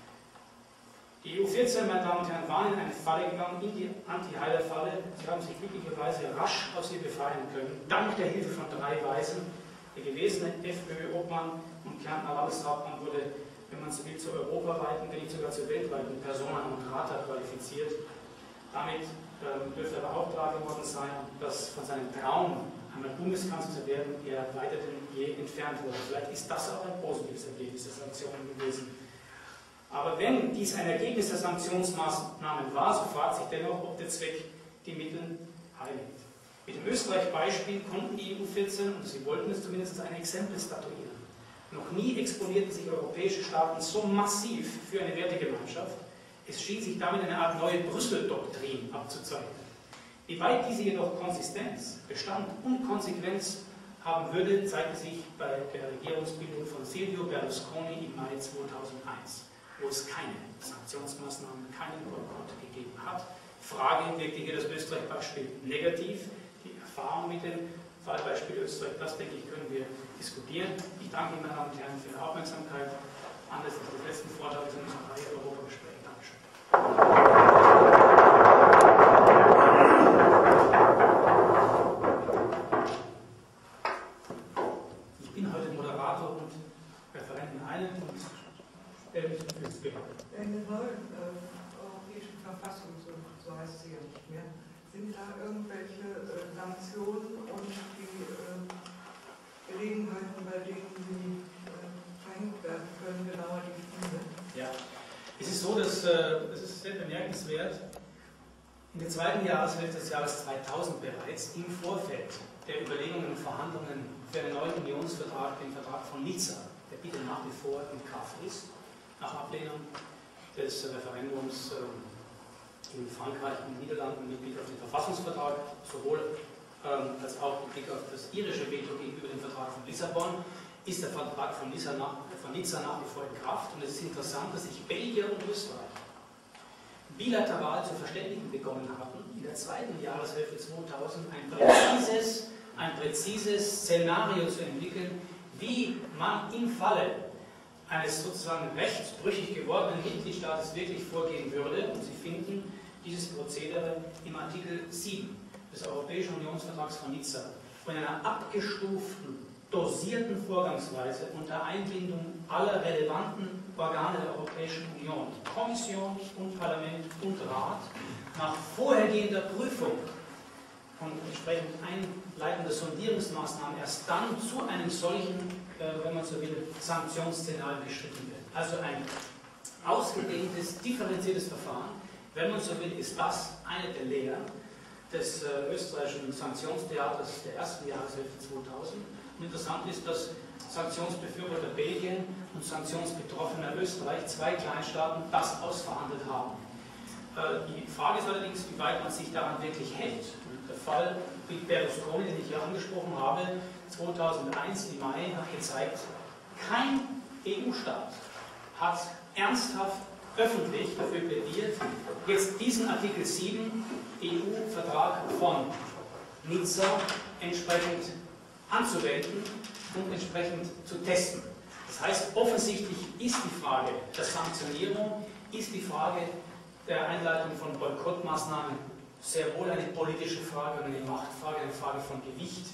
Die EU14, meine Damen und Herren, waren in eine Falle gegangen, in die Anti-Haider-Falle. Sie haben sich glücklicherweise rasch aus ihr befreien können, dank der Hilfe von 3 Weisen. Der gewesene FPÖ-Obmann und Kärntner Landeshauptmann wurde, wenn man so will, zur europaweiten, wenn nicht sogar zur weltweiten Persona non grata qualifiziert. Damit dürfte er beauftragt worden sein, dass von seinem Traum, einmal Bundeskanzler zu werden, er weiter denn je entfernt wurde. Vielleicht ist das auch ein positives Ergebnis der Sanktionen gewesen. Aber wenn dies ein Ergebnis der Sanktionsmaßnahmen war, so fragt sich dennoch, ob der Zweck die Mittel heiligt. Mit dem Österreich-Beispiel konnten die EU14, und sie wollten es zumindest als ein Exempel statuieren. Noch nie exponierten sich europäische Staaten so massiv für eine Wertegemeinschaft. Es schien sich damit eine Art neue Brüssel-Doktrin abzuzeichnen. Wie weit diese jedoch Konsistenz, Bestand und Konsequenz haben würde, zeigte sich bei der Regierungsbildung von Silvio Berlusconi im Mai 2001, wo es keine Sanktionsmaßnahmen, keinen Boykott gegeben hat. Frage, wirkte hier das Österreich-Beispiel negativ? Die Erfahrung mit dem Fallbeispiel Österreich, das denke ich, können wir diskutieren. Ich danke Ihnen, meine Damen und Herren, für Ihre Aufmerksamkeit. Anlässlich des letzten Vortrags in unserem Reihe Europagespräch. Dankeschön. Ich bin heute Moderator und Referent in einem und stelle mich dafür ins Bild. In der neuen europäischen Verfassung, so heißt sie ja nicht mehr, sind da irgendwelche Sanktionen und die Gelegenheiten, bei denen sie verhängt werden können, genauer definiert? Ja, es ist so, dass es ist sehr bemerkenswert, in der zweiten Jahreshälfte des Jahres 2000 bereits im Vorfeld der Überlegungen und Verhandlungen für einen neuen Unionsvertrag, den Vertrag von Nizza, der bitte nach wie vor in Kraft ist, nach Ablehnung des Referendums in Frankreich und den Niederlanden mit Blick auf den Verfassungsvertrag, sowohl als auch mit Blick auf das irische Veto gegenüber dem Vertrag von Lissabon, ist der Vertrag von Nizza nach wie vor in Kraft. Und es ist interessant, dass sich Belgien und Österreich bilateral zu verständigen begonnen hatten, in der zweiten Jahreshälfte 2000 ein präzises Szenario zu entwickeln, wie man im Falle eines sozusagen rechtsbrüchig gewordenen Mitgliedstaates wirklich vorgehen würde. Und Sie finden dieses Prozedere im Artikel 7 des Europäischen Unionsvertrags von Nizza von einer abgestuften, dosierten Vorgangsweise unter Einbindung aller relevanten Organe der Europäischen Union, Kommission und Parlament und Rat, nach vorhergehender Prüfung und entsprechend einleitender Sondierungsmaßnahmen erst dann zu einem solchen, wenn man so will, Sanktionsszenario geschritten wird. Also ein ausgedehntes, differenziertes Verfahren. Wenn man so will, ist das eine der Lehren des österreichischen Sanktionstheaters der ersten Jahreshälfte 2000. Und interessant ist, dass Sanktionsbefürworter Belgien und Sanktionsbetroffener Österreich, 2 Kleinstaaten, das ausverhandelt haben. Die Frage ist allerdings, wie weit man sich daran wirklich hält. Der Fall mit Berlusconi, den ich hier angesprochen habe, 2001 im Mai, hat gezeigt, kein EU-Staat hat ernsthaft öffentlich dafür plädiert, jetzt diesen Artikel 7 EU-Vertrag von Nizza entsprechend anzuwenden und entsprechend zu testen. Das heißt, offensichtlich ist die Frage der Sanktionierung, ist die Frage der Einleitung von Boykottmaßnahmen sehr wohl eine politische Frage, eine Machtfrage, eine Frage von Gewicht.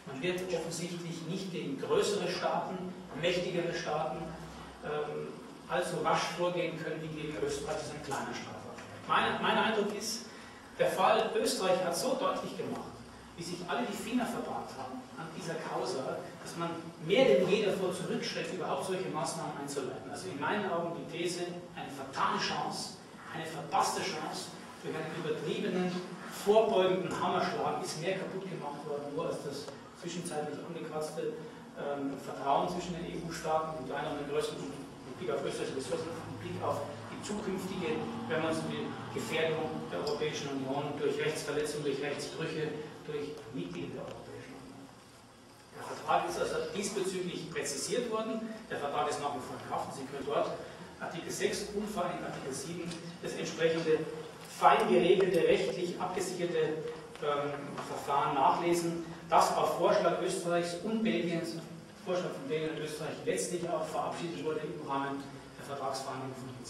Man wird offensichtlich nicht gegen größere Staaten, mächtigere Staaten allzu rasch vorgehen können wie gegen Österreich, das ist ein kleiner Staat. Mein Eindruck ist, der Fall Österreich hat so deutlich gemacht, wie sich alle die Finger verbrannt haben an dieser Causa, dass man mehr denn je davor zurückschreckt, überhaupt solche Maßnahmen einzuleiten. Also in meinen Augen die These, eine fatale Chance, eine verpasste Chance, durch einen übertriebenen, vorbeugenden Hammerschlag ist mehr kaputt gemacht worden, nur als das zwischenzeitlich angekratzte Vertrauen zwischen den EU-Staaten und einer der größten mit Blick auf Österreich Ressourcen, mit Blick auf die zukünftige, wenn man so will, Gefährdung der Europäischen Union durch Rechtsverletzungen, durch Rechtsbrüche, durch Mitglieder der Europäischen Union. Der Vertrag ist also diesbezüglich präzisiert worden. Der Vertrag ist nach wie vor in Kraft. Sie können dort Artikel 6 und vor allem Artikel 7 das entsprechende fein geregelte, rechtlich abgesicherte Verfahren nachlesen, das auf Vorschlag Österreichs und Belgiens, Vorschlag von Belgien und Österreich letztlich auch verabschiedet wurde im Rahmen der Vertragsverhandlungen von Linz.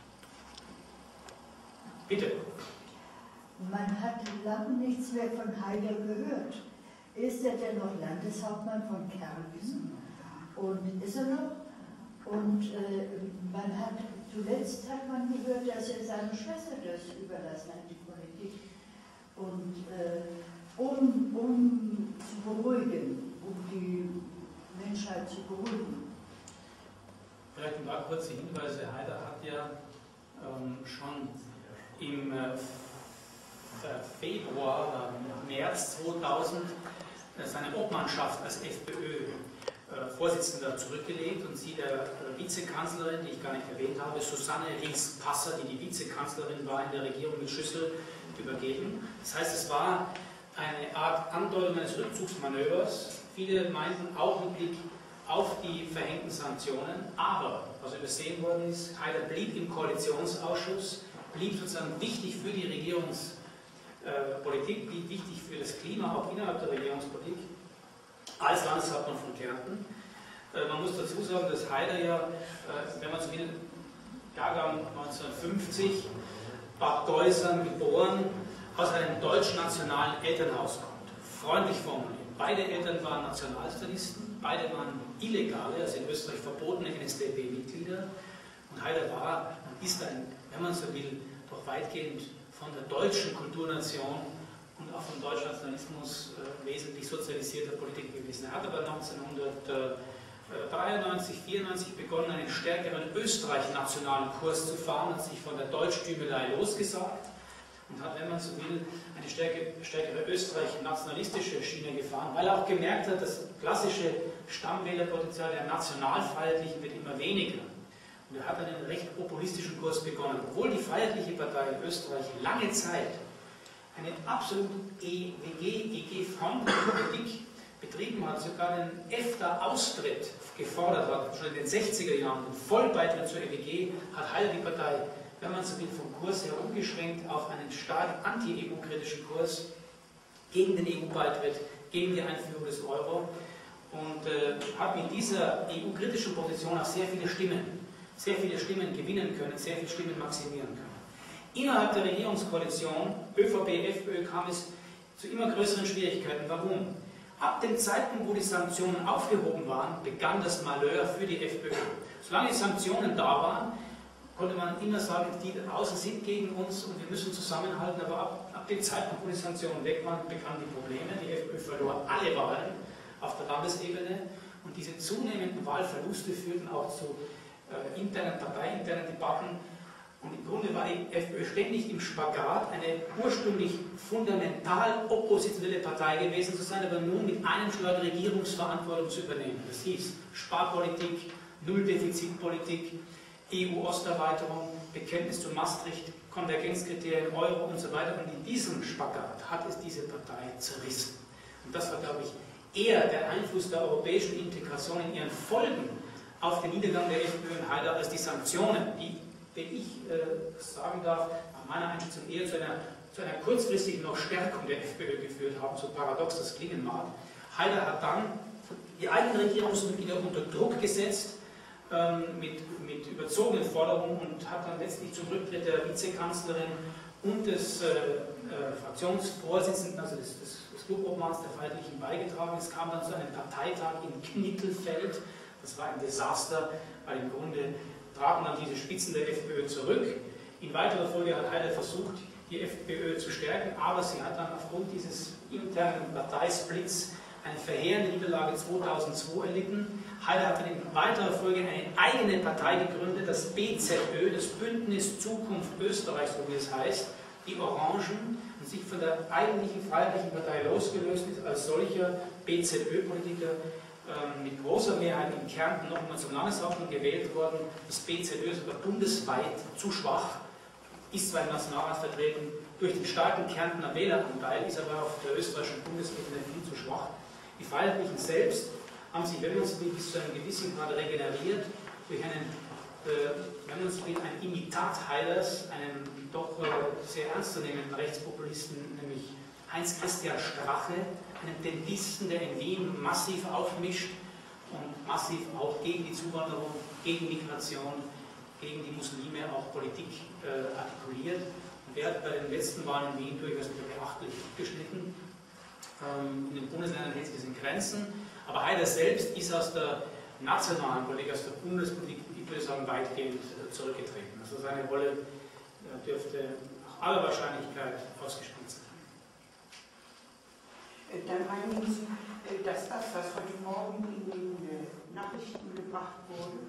Bitte. Man hat lange nichts mehr von Haider gehört. Ist er denn noch Landeshauptmann von Kärnten? Und ist er noch? Und zuletzt hat man gehört, dass er seiner Schwester das überlassen hat, die Politik. Und um zu beruhigen, um die Menschheit zu beruhigen. Vielleicht ein paar kurze Hinweise. Haider hat ja schon im Februar, März 2000 seine Obmannschaft als FPÖ-Vorsitzender zurückgelegt und sie der Vizekanzlerin, die ich gar nicht erwähnt habe, Susanne Ries-Passer, die die Vizekanzlerin war in der Regierung mit Schüssel, übergeben. Das heißt, es war eine Art Andeutung eines Rückzugsmanövers. Viele meinten auch im Blick auf die verhängten Sanktionen, aber was übersehen worden ist, Haider blieb im Koalitionsausschuss, blieb sozusagen wichtig für die Regierungspolitik, blieb wichtig für das Klima, auch innerhalb der Regierungspolitik, als Landeshauptmann von Kärnten. Man muss dazu sagen, dass Haider ja, wenn man so will, Jahrgang 1950, Bad Deusern geboren, aus einem deutsch-nationalen Elternhaus kommt. Freundlich formuliert. Beide Eltern waren Nationalsozialisten, beide waren illegale, also in Österreich verbotene NSDAP-Mitglieder. Und Haider war und ist ein, wenn man so will, doch weitgehend von der deutschen Kulturnation und auch vom Deutschnationalismus wesentlich sozialisierter Politik gewesen. Er hat aber 1993, 1994 begonnen, einen stärkeren österreich-nationalen Kurs zu fahren, hat sich von der Deutschtümelei losgesagt und hat, wenn man so will, eine stärkere österreich-nationalistische Schiene gefahren, weil er auch gemerkt hat, das klassische Stammwählerpotenzial der Nationalfreiheitlichen wird immer weniger. Und er hat einen recht populistischen Kurs begonnen. Obwohl die Freiheitliche Partei in Österreich lange Zeit eine absolut EG-Front-Politik betrieben hat, sogar den EFTA-Austritt gefordert hat, schon in den 60er Jahren, den Vollbeitritt zur EWG, hat Haider die Partei, wenn man so will, vom Kurs her umgeschwenkt auf einen stark anti-EU-kritischen Kurs gegen den EU-Beitritt, gegen die Einführung des Euro und hat mit dieser EU-kritischen Position auch sehr viele Stimmen gewinnen können, sehr viele Stimmen maximieren können. Innerhalb der Regierungskoalition ÖVP, FPÖ kam es zu immer größeren Schwierigkeiten. Warum? Ab dem Zeitpunkt, wo die Sanktionen aufgehoben waren, begann das Malheur für die FPÖ. Solange die Sanktionen da waren, konnte man immer sagen, die außen sind gegen uns und wir müssen zusammenhalten, aber ab dem Zeitpunkt, wo die Sanktionen weg waren, begannen die Probleme. Die FPÖ verlor alle Wahlen auf der Landesebene und diese zunehmenden Wahlverluste führten auch zu parteiinternen Debatten. Und im Grunde war die FPÖ ständig im Spagat, eine ursprünglich fundamental oppositionelle Partei gewesen zu sein, aber nun mit einem Schlag Regierungsverantwortung zu übernehmen. Das hieß Sparpolitik, Nulldefizitpolitik, EU-Osterweiterung, Bekenntnis zu Maastricht, Konvergenzkriterien, Euro und so weiter. Und in diesem Spagat hat es diese Partei zerrissen. Und das war, glaube ich, eher der Einfluss der europäischen Integration in ihren Folgen auf den Niedergang der FPÖ und Haider als die Sanktionen, die, wenn ich sagen darf, nach meiner Einschätzung eher zu einer kurzfristigen noch Stärkung der FPÖ geführt haben, so paradox das klingen mag. Haider hat dann die eigenen Regierungsmitglieder unter Druck gesetzt, mit überzogenen Forderungen und hat dann letztlich zum Rücktritt der Vizekanzlerin und des Fraktionsvorsitzenden, also des Clubobmanns der Freiheitlichen beigetragen. Es kam dann zu einem Parteitag in Knittelfeld. Das war ein Desaster, weil im Grunde traten dann diese Spitzen der FPÖ zurück. In weiterer Folge hat Haider versucht, die FPÖ zu stärken, aber sie hat dann aufgrund dieses internen Parteisplits eine verheerende Niederlage 2002 erlitten. Haider hat dann in weiterer Folge eine eigene Partei gegründet, das BZÖ, das Bündnis Zukunft Österreich, so wie es heißt, die Orangen, und sich von der eigentlichen Freiheitlichen Partei losgelöst ist, als solcher BZÖ-Politiker mit großer Mehrheit in Kärnten noch einmal zum Landeshauptmann gewählt worden. Das BZÖ ist aber bundesweit zu schwach, ist zwar im Nationalrat vertreten, durch den starken Kärntner Wähleranteil, ist aber auf der österreichischen Bundesebene viel zu schwach. Die Freiheitlichen selbst haben sich, wenn man es will, bis zu einem gewissen Grad regeneriert, durch einen, wenn man es will, ein Imitat Haiders, einen doch sehr ernstzunehmenden Rechtspopulisten, nämlich Heinz-Christian Strache, einen Dentisten, der in Wien massiv aufmischt und massiv auch gegen die Zuwanderung, gegen Migration, gegen die Muslime auch Politik artikuliert. Und der hat bei den letzten Wahlen in Wien durchaus beachtlich abgeschnitten. In den Bundesländern hält sich das in Grenzen. Aber Haider selbst ist aus der nationalen Politik, aus der Bundespolitik, ich würde sagen, weitgehend zurückgetreten. Also seine Rolle dürfte nach aller Wahrscheinlichkeit ausgespielt sein. Dann meinen Sie, dass das, was heute Morgen in den Nachrichten gebracht wurde,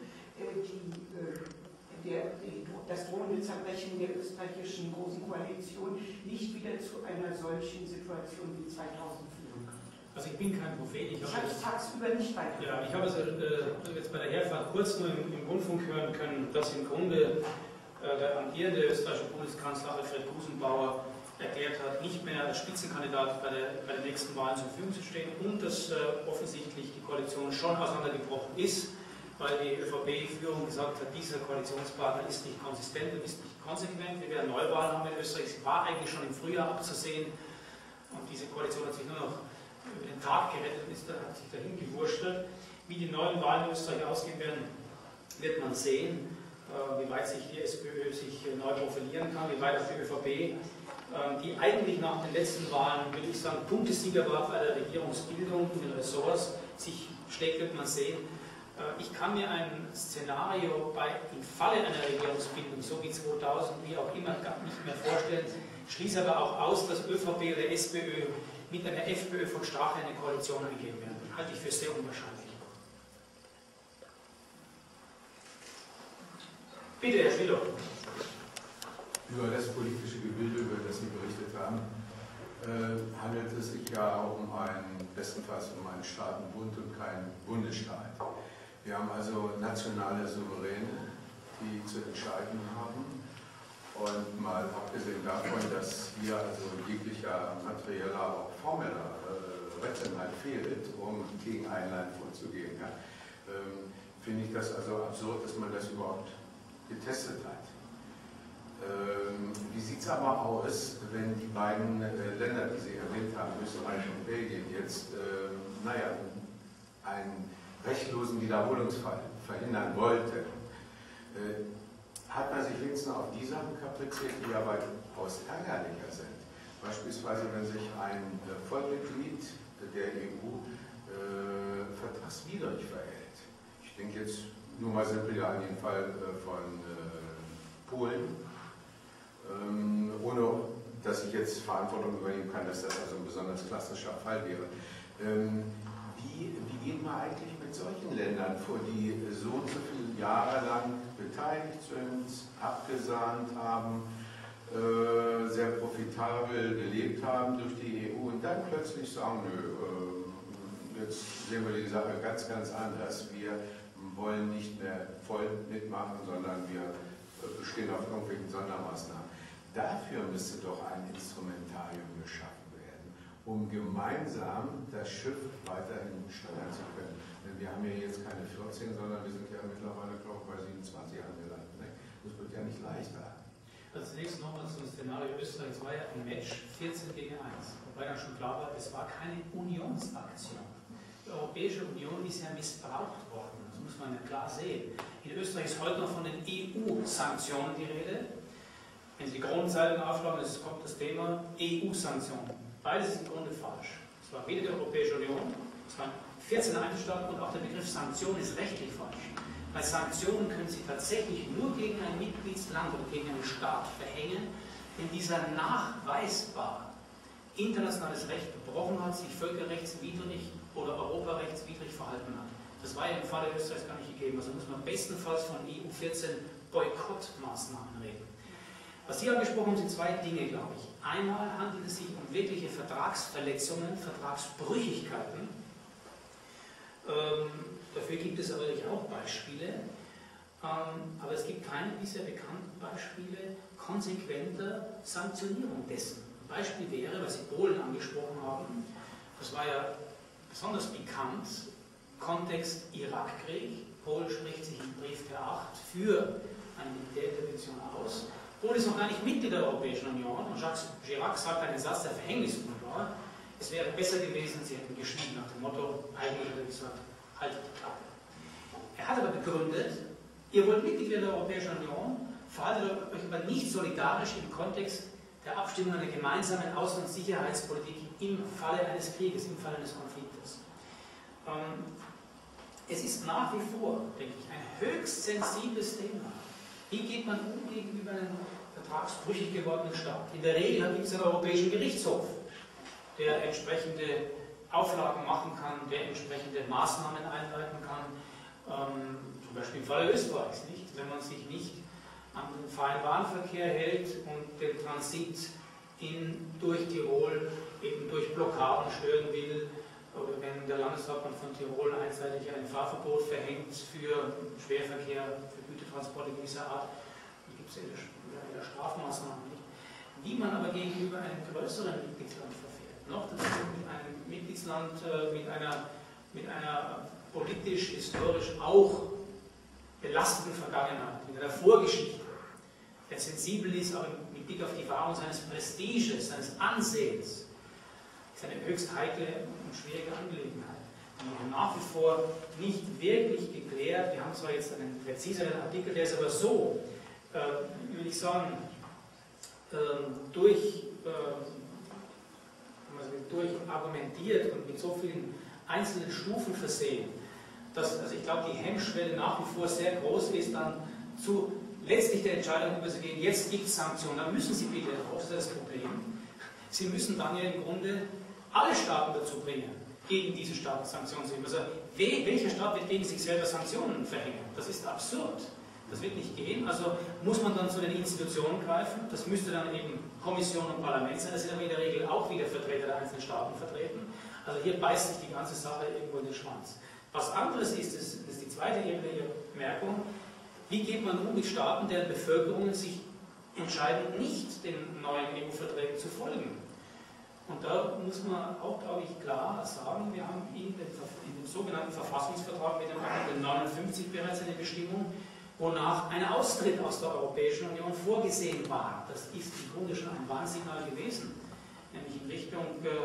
das drohende Zerbrechen der österreichischen Großen Koalition nicht wieder zu einer solchen Situation wie 2000 führen kann? Also ich bin kein Prophet. Ich habe es tagsüber nicht weiter. Ja, ich habe es jetzt bei der Herfahrt kurz nur im Rundfunk hören können, dass im Grunde der amtierende österreichische Bundeskanzler Alfred Gusenbauer erklärt hat, nicht mehr als Spitzenkandidat bei der nächsten Wahl zur Verfügung zu stehen und dass offensichtlich die Koalition schon auseinandergebrochen ist, weil die ÖVP-Führung gesagt hat, dieser Koalitionspartner ist nicht konsistent und ist nicht konsequent. Wir werden Neuwahlen haben in Österreich. Es war eigentlich schon im Frühjahr abzusehen und diese Koalition hat sich nur noch über den Tag gerettet und hat sich dahin gewurschtelt. Wie die neuen Wahlen in Österreich ausgehen werden, wird man sehen, wie weit sich die SPÖ sich neu profilieren kann, wie weit auch die ÖVP, die eigentlich nach den letzten Wahlen, würde ich sagen, Punktesieger war bei der Regierungsbildung in den Ressorts, sich schlägt, wird man sehen. Ich kann mir ein Szenario im Falle einer Regierungsbildung, so wie 2000, wie auch immer, nicht mehr vorstellen, schließe aber auch aus, dass ÖVP oder SPÖ mit einer FPÖ von Strache eine Koalition eingehen werden. Halte ich für sehr unwahrscheinlich. Bitte, Herr Schwillow. Über das politische Gebilde, über das Sie berichtet haben, handelt es sich ja auch bestenfalls um einen Staatenbund und keinen Bundesstaat. Wir haben also nationale Souveräne, die zu entscheiden haben. Und mal abgesehen davon, dass hier also jeglicher materieller, auch formeller Rettenheit fehlt, um gegen ein Land vorzugehen, ja, finde ich das also absurd, dass man das überhaupt getestet hat. Wie sieht es aber aus, wenn die beiden Länder, die Sie erwähnt haben, Österreich und Belgien, jetzt einen rechtlosen Wiederholungsfall verhindern wollten? Hat man sich wenigstens auf die Sachen kapriziert, die ja weitaus ärgerlicher sind? Beispielsweise, wenn sich ein Vollmitglied der EU vertragswidrig verhält. Ich denke jetzt nur mal simpel an den Fall von Polen, ohne dass ich jetzt Verantwortung übernehmen kann, dass das also ein besonders klassischer Fall wäre. Wie geht man eigentlich mit solchen Ländern vor, die so und so viele Jahre lang beteiligt sind, abgesahnt haben, sehr profitabel gelebt haben durch die EU und dann plötzlich sagen, nö, jetzt sehen wir die Sache ganz, ganz anders. Wir wollen nicht mehr voll mitmachen, sondern wir bestehen auf irgendwelchen Sondermaßnahmen. Dafür müsste doch ein Instrumentarium geschaffen werden, um gemeinsam das Schiff weiterhin steuern zu können. Denn wir haben ja jetzt keine 14, sondern wir sind ja mittlerweile, glaube ich, bei 27 angelangt. Ne? Das wird ja nicht leichter. Also zunächst nochmal zum Szenario Österreich. Es war ja ein Match 14 gegen 1. Wobei dann schon klar war, es war keine Unionsaktion. Die Europäische Union ist ja missbraucht worden. Das muss man ja klar sehen. In Österreich ist heute noch von den EU-Sanktionen die Rede. Wenn Sie die Kronenzeitung aufschlagen, kommt das Thema EU-Sanktionen. Beides ist im Grunde falsch. Es war weder die Europäische Union, es waren 14 Einzelstaaten und auch der Begriff Sanktion ist rechtlich falsch. Weil Sanktionen können Sie tatsächlich nur gegen ein Mitgliedsland oder gegen einen Staat verhängen, wenn dieser nachweisbar internationales Recht gebrochen hat, sich völkerrechtswidrig oder europarechtswidrig verhalten hat. Das war ja im Falle Österreichs gar nicht gegeben. Also muss man bestenfalls von EU-14 Boykottmaßnahmen reden. Was Sie angesprochen haben, sind zwei Dinge, glaube ich. Einmal handelt es sich um wirkliche Vertragsverletzungen, Vertragsbrüchigkeiten. Dafür gibt es aber auch Beispiele, aber es gibt keine bisher bekannten Beispiele konsequenter Sanktionierung dessen. Ein Beispiel wäre, was Sie Polen angesprochen haben, das war ja besonders pikant, Kontext Irakkrieg. Polen spricht sich im Brief der 8 für eine Militärintervention aus. Polen ist noch gar nicht Mitglied der Europäischen Union und Jacques Chirac sagt einen Satz, der verhängnisvoll war. Es wäre besser gewesen, sie hätten geschwiegen, nach dem Motto, eigentlich hat er gesagt, haltet die Klappe. Er hat aber begründet, ihr wollt Mitglied werden der Europäischen Union, verhaltet euch aber nicht solidarisch im Kontext der Abstimmung einer gemeinsamen Außen- und Sicherheitspolitik im Falle eines Krieges, im Falle eines Konfliktes. Es ist nach wie vor, denke ich, ein höchst sensibles Thema. Wie geht man um gegenüber einem vertragsbrüchig gewordenen Staat? In der Regel gibt es einen Europäischen Gerichtshof, der entsprechende Auflagen machen kann, der entsprechende Maßnahmen einleiten kann, zum Beispiel im Falle Österreichs, nicht? Wenn man sich nicht an den freien Bahnverkehr hält und den Transit durch Tirol eben durch Blockaden stören will, oder wenn der Landeshauptmann von Tirol einseitig ein Fahrverbot verhängt für Schwerverkehr, für Gütertransporte gewisser Art, die gibt es in der Strafmaßnahme nicht. Wie man aber gegenüber einem größeren Mitgliedsland verfährt, noch dazu mit einem Mitgliedsland mit einer politisch, historisch auch belasteten Vergangenheit, mit einer Vorgeschichte, der sensibel ist, aber mit Blick auf die Wahrung seines Prestiges, seines Ansehens, ist eine höchst heikle und schwierige Angelegenheit, die nach wie vor nicht wirklich geklärt. Wir haben zwar jetzt einen präziseren Artikel, der ist aber so, würde ich sagen, durchargumentiert und mit so vielen einzelnen Stufen versehen, dass also ich glaube, die Hemmschwelle nach wie vor sehr groß ist, dann zu letztlich der Entscheidung überzugehen, jetzt gibt es Sanktionen, dann müssen Sie bitte raus, das ist das Problem. Sie müssen dann ja im Grunde alle Staaten dazu bringen, gegen diese Staaten Sanktionen zu nehmen. Also welcher Staat wird gegen sich selber Sanktionen verhängen? Das ist absurd. Das wird nicht gehen. Also muss man dann zu den Institutionen greifen. Das müsste dann eben Kommission und Parlament sein. Das sind aber in der Regel auch wieder Vertreter der einzelnen Staaten vertreten. Also hier beißt sich die ganze Sache irgendwo in den Schwanz. Was anderes ist, das ist die zweite Ebene Ihrer Bemerkung, wie geht man um mit Staaten, deren Bevölkerungen sich entscheiden, nicht den neuen EU-Verträgen zu folgen? Und da muss man auch, glaube ich, klar sagen, wir haben in dem sogenannten Verfassungsvertrag mit dem Artikel 59 bereits eine Bestimmung, wonach ein Austritt aus der Europäischen Union vorgesehen war. Das ist im Grunde schon ein Warnsignal gewesen, nämlich in Richtung,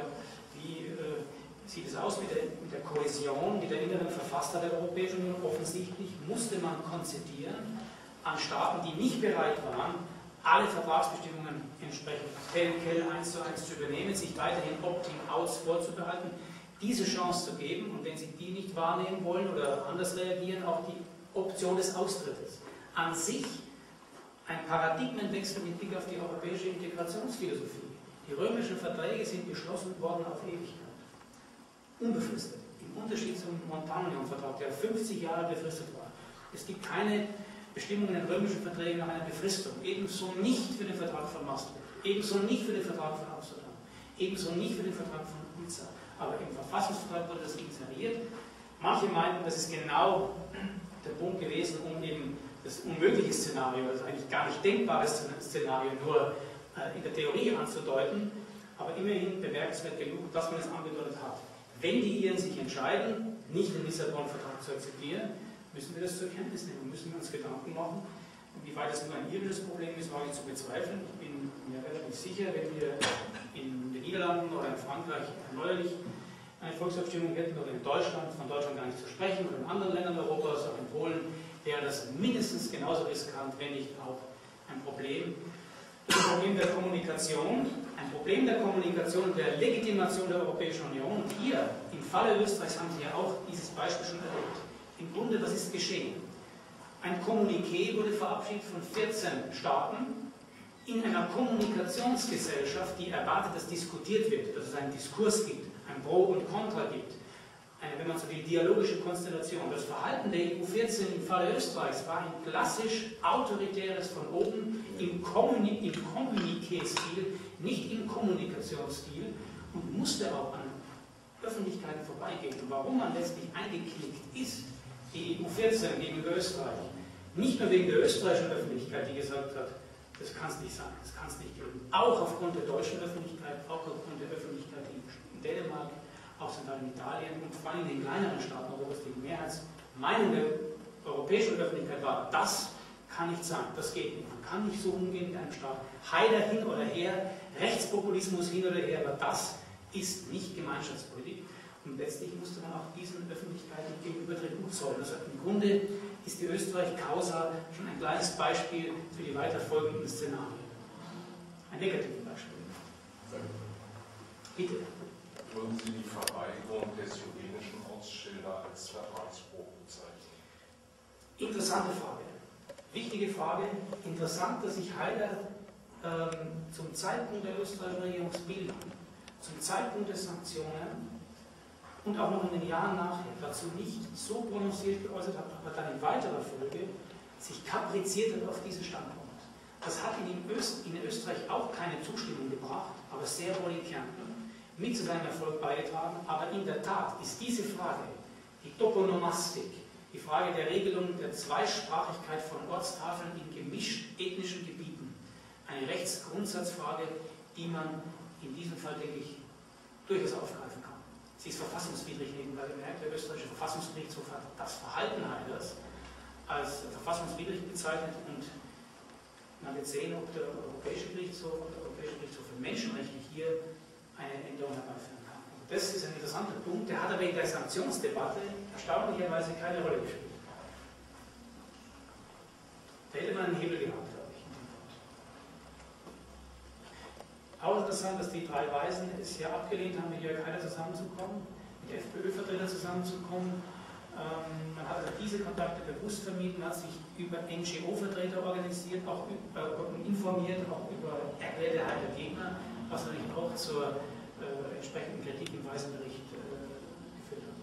wie sieht es aus mit der Kohäsion, mit der inneren Verfasstheit der Europäischen Union. Offensichtlich musste man konzedieren an Staaten, die nicht bereit waren, alle Vertragsbestimmungen entsprechend Kell 1:1 zu übernehmen, sich weiterhin Opting-outs vorzubehalten, diese Chance zu geben und wenn sie die nicht wahrnehmen wollen oder anders reagieren, auch die Option des Austrittes. An sich ein Paradigmenwechsel mit Blick auf die europäische Integrationsphilosophie. Die römischen Verträge sind geschlossen worden auf Ewigkeit. Unbefristet. Im Unterschied zum Montagnon-Vertrag, der 50 Jahre befristet war. Es gibt keine Bestimmungen in den römischen Verträgen nach einer Befristung. Ebenso nicht für den Vertrag von Maastricht. Ebenso nicht für den Vertrag von Amsterdam. Ebenso nicht für den Vertrag von Nizza. Aber im Verfassungsvertrag wurde das inseriert. Manche meinten, das ist genau der Punkt gewesen, um eben das unmögliche Szenario, das eigentlich gar nicht denkbare Szenario, nur in der Theorie anzudeuten. Aber immerhin bemerkenswert genug, dass man es angedeutet hat. Wenn die Iren sich entscheiden, nicht den Lissabon-Vertrag zu akzeptieren, müssen wir das zur Kenntnis nehmen, müssen wir uns Gedanken machen. Wie weit das nur ein irisches Problem ist, wage ich zu bezweifeln. Ich bin mir relativ sicher, wenn wir in den Niederlanden oder in Frankreich neuerlich eine Volksabstimmung hätten oder in Deutschland, von Deutschland gar nicht zu sprechen, oder in anderen Ländern Europas, auch in Polen, wäre das mindestens genauso riskant, wenn nicht auch ein Problem. ist ein Problem der Kommunikation, ein Problem der Kommunikation und der Legitimation der Europäischen Union. Und hier, im Falle Österreichs, haben Sie ja auch dieses Beispiel schon erlebt. Im Grunde, was ist geschehen? Ein Kommuniqué wurde verabschiedet von 14 Staaten in einer Kommunikationsgesellschaft, die erwartet, dass diskutiert wird, dass es einen Diskurs gibt, ein Pro und Contra gibt, eine, wenn man so will, dialogische Konstellation. Das Verhalten der EU14 im Falle Österreichs war ein klassisch autoritäres von oben im Kommuniqué-Stil, nicht im Kommunikationsstil und musste auch an Öffentlichkeiten vorbeigehen. Und warum man letztlich eingeknickt ist, die EU14 gegenüber Österreich, nicht nur wegen der österreichischen Öffentlichkeit, die gesagt hat, das kann es nicht sein, das kann es nicht geben. Auch aufgrund der deutschen Öffentlichkeit, auch aufgrund der Öffentlichkeit in Dänemark, auch in Italien und vor allem in den kleineren Staaten Europas, die Mehrheitsmeinung der europäischen Öffentlichkeit war, das kann nicht sein, das geht nicht. Man kann nicht so umgehen mit einem Staat. Heider hin oder her, Rechtspopulismus hin oder her, aber das ist nicht Gemeinschaftspolitik. Und letztlich musste man auch diesen Öffentlichkeiten gegenüber Tribut zollen. Also im Grunde ist die Österreich-Causa schon ein kleines Beispiel für die weiter folgenden Szenarien. Ein negatives Beispiel. Bitte. Würden Sie die Verweigerung des juridischen Ortsschilder als Vertragsbruch bezeichnen? Interessante Frage. Wichtige Frage. Interessant, dass sich Haider zum Zeitpunkt der österreichischen Regierungsbildung, zum Zeitpunkt der Sanktionen und auch noch in den Jahren nachher dazu nicht so prononciert geäußert hat, aber dann in weiterer Folge sich kapriziert hat auf diesen Standpunkt. Das hat in Österreich auch keine Zustimmung gebracht, aber sehr wohl in Kärnten mit zu seinem Erfolg beigetragen. Aber in der Tat ist diese Frage, die Toponomastik, die Frage der Regelung der Zweisprachigkeit von Ortstafeln in gemischt ethnischen Gebieten, eine Rechtsgrundsatzfrage, die man in diesem Fall, denke ich, durchaus aufgreifen kann. Sie ist verfassungswidrig nebenbei bemerkt. Der österreichische Verfassungsgerichtshof hat das Verhalten Haiders als verfassungswidrig bezeichnet und man wird sehen, ob der Europäische Gerichtshof und der Europäische Gerichtshof für Menschenrechte hier eine Änderung herbeiführen kann. Also das ist ein interessanter Punkt, der hat aber in der Sanktionsdebatte erstaunlicherweise keine Rolle gespielt. Da hätte man einen Hebel gehabt, glaube ich. Auch interessant, dass die drei Weisen es ja abgelehnt haben, mit Jörg Haider zusammenzukommen, mit FPÖ-Vertretern zusammenzukommen. Man hat also diese Kontakte bewusst vermieden, hat sich über NGO-Vertreter organisiert, auch informiert, auch über erklärte Haider-Gegner, was natürlich auch zur entsprechenden Kritik im Weißenbericht geführt hat.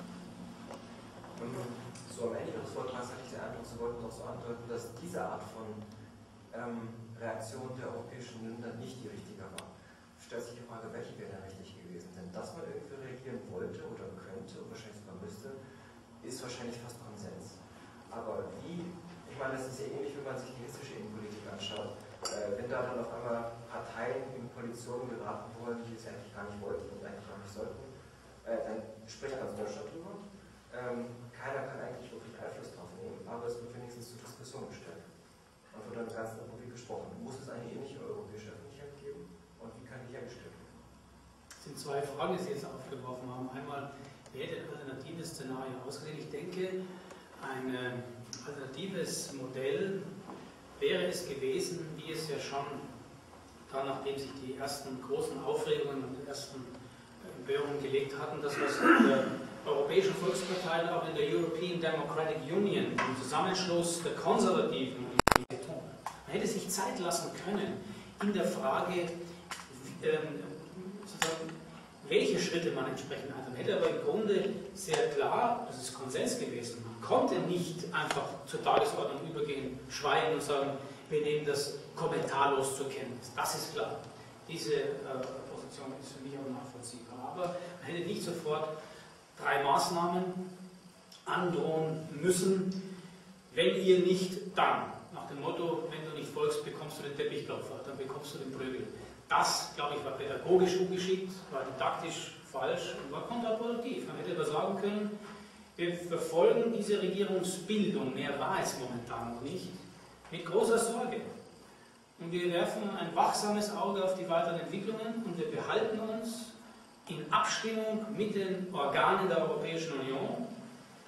So am Ende des Vortrags hatte ich den Eindruck, Sie wollten doch so andeuten, dass diese Art von Reaktion der europäischen Länder nicht die richtige war. Stellt sich die Frage, welche wäre denn richtig gewesen? Denn dass man irgendwie reagieren wollte oder könnte und wahrscheinlich sogar müsste, ist wahrscheinlich fast Konsens. Aber wie, ich meine, das ist ja ähnlich, wenn man sich die hessische Innenpolitik anschaut. Wenn da dann auf einmal Parteien in Koalitionen geraten wollen, die es eigentlich gar nicht wollten und eigentlich gar nicht sollten, dann spricht ganz Deutschland drüber. Keiner kann eigentlich wirklich Einfluss drauf nehmen, aber es wird wenigstens zur Diskussion gestellt. Und wird dann in der ganzen Republik gesprochen. Muss es eine ähnliche europäische Öffentlichkeit geben und wie kann die hergestellt werden? Es sind zwei Fragen, die Sie jetzt aufgeworfen haben. Einmal, wie hätte ein alternatives Szenario ausgesehen? Ich denke, ein alternatives Modell wäre es gewesen, wie es ja schon, dann nachdem sich die ersten großen Aufregungen und die ersten Empörungen gelegt hatten, das was in der Europäischen Volkspartei, aber in der European Democratic Union, im Zusammenschluss der Konservativen, man hätte sich Zeit lassen können in der Frage, welche Schritte man entsprechend hat. Man hätte aber im Grunde sehr klar, das ist Konsens gewesen, man konnte nicht einfach zur Tagesordnung übergehen, schweigen und sagen, wir nehmen das kommentarlos zur Kenntnis. Das ist klar. Diese Position ist für mich auch nachvollziehbar. Aber man hätte nicht sofort 3 Maßnahmen androhen müssen, wenn ihr nicht, dann. Nach dem Motto, wenn du nicht folgst, bekommst du den Teppichklopfer, dann bekommst du den Prügel. Das, glaube ich, war pädagogisch ungeschickt, war didaktisch falsch und war kontraproduktiv. Man hätte aber sagen können, wir verfolgen diese Regierungsbildung, mehr war es momentan noch nicht, mit großer Sorge. Und wir werfen ein wachsames Auge auf die weiteren Entwicklungen und wir behalten uns in Abstimmung mit den Organen der Europäischen Union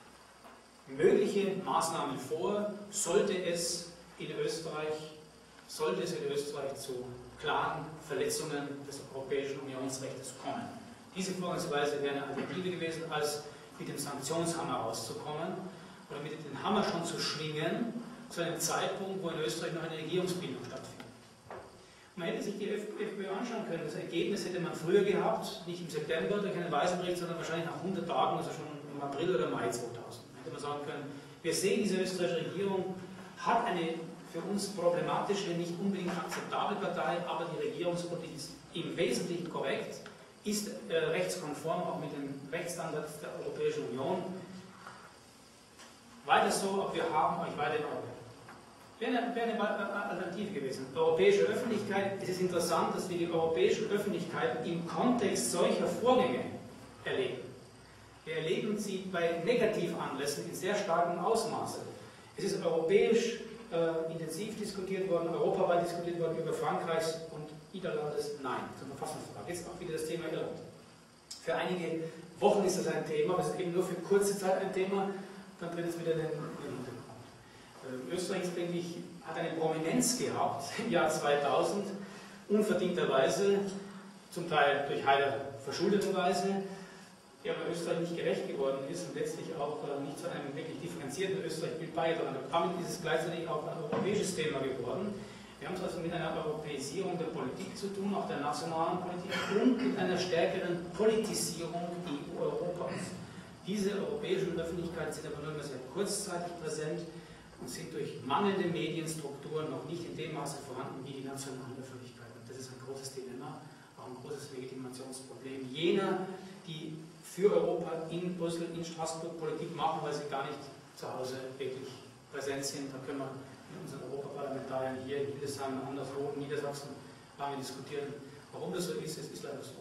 mögliche Maßnahmen vor, sollte es in Österreich sollte es in Österreich zu klaren Verletzungen des Europäischen Unionsrechts kommen. Diese Vorgangsweise wäre eine Alternative gewesen, als mit dem Sanktionshammer rauszukommen oder mit dem Hammer schon zu schwingen, zu einem Zeitpunkt, wo in Österreich noch eine Regierungsbildung stattfindet. Man hätte sich die FPÖ anschauen können. Das Ergebnis hätte man früher gehabt, nicht im September durch einen Weißenbericht, sondern wahrscheinlich nach 100 Tagen, also schon im April oder Mai 2000. Da hätte man sagen können, wir sehen, diese österreichische Regierung hat eine für uns problematische, nicht unbedingt akzeptable Partei, aber die Regierungspolitik ist im Wesentlichen korrekt, ist rechtskonform auch mit den Rechtsstandards der Europäischen Union. Weiter so, aber wir haben euch weiter im Auge. Wäre eine Alternative gewesen. Europäische Öffentlichkeit, es ist interessant, dass wir die europäische Öffentlichkeit im Kontext solcher Vorgänge erleben. Wir erleben sie bei Negativanlässen in sehr starkem Ausmaße. Es ist europäisch intensiv diskutiert worden, europaweit diskutiert worden über Frankreichs und Niederlandes Nein zum Verfassungsvertrag. Jetzt auch wieder das Thema Irland. Für einige Wochen ist das ein Thema, aber es ist eben nur für kurze Zeit ein Thema, dann tritt es wieder in den Hintergrund. Österreich, denke ich, hat eine Prominenz gehabt im Jahr 2000, unverdienterweise, zum Teil durch Haider verschuldeterweise, der aber Österreich nicht gerecht geworden ist und letztlich auch nicht zu einem wirklich differenzierten Österreich-Bild beigetragen hat. Damit ist es gleichzeitig auch ein europäisches Thema geworden. Wir haben es also mit einer Europäisierung der Politik zu tun, auch der nationalen Politik, und mit einer stärkeren Politisierung EU-Europas. Diese europäischen Öffentlichkeiten sind aber nur mehr sehr kurzzeitig präsent und sind durch mangelnde Medienstrukturen noch nicht in dem Maße vorhanden wie die nationalen Öffentlichkeiten. Das ist ein großes Dilemma, auch ein großes Legitimationsproblem jener, die für Europa in Brüssel, in Straßburg Politik machen, weil sie gar nicht zu Hause wirklich präsent sind. Da können wir mit unseren Europaparlamentariern hier in Hildesheim, anderswo in Niedersachsen lange diskutieren. Warum das so ist, es ist leider so.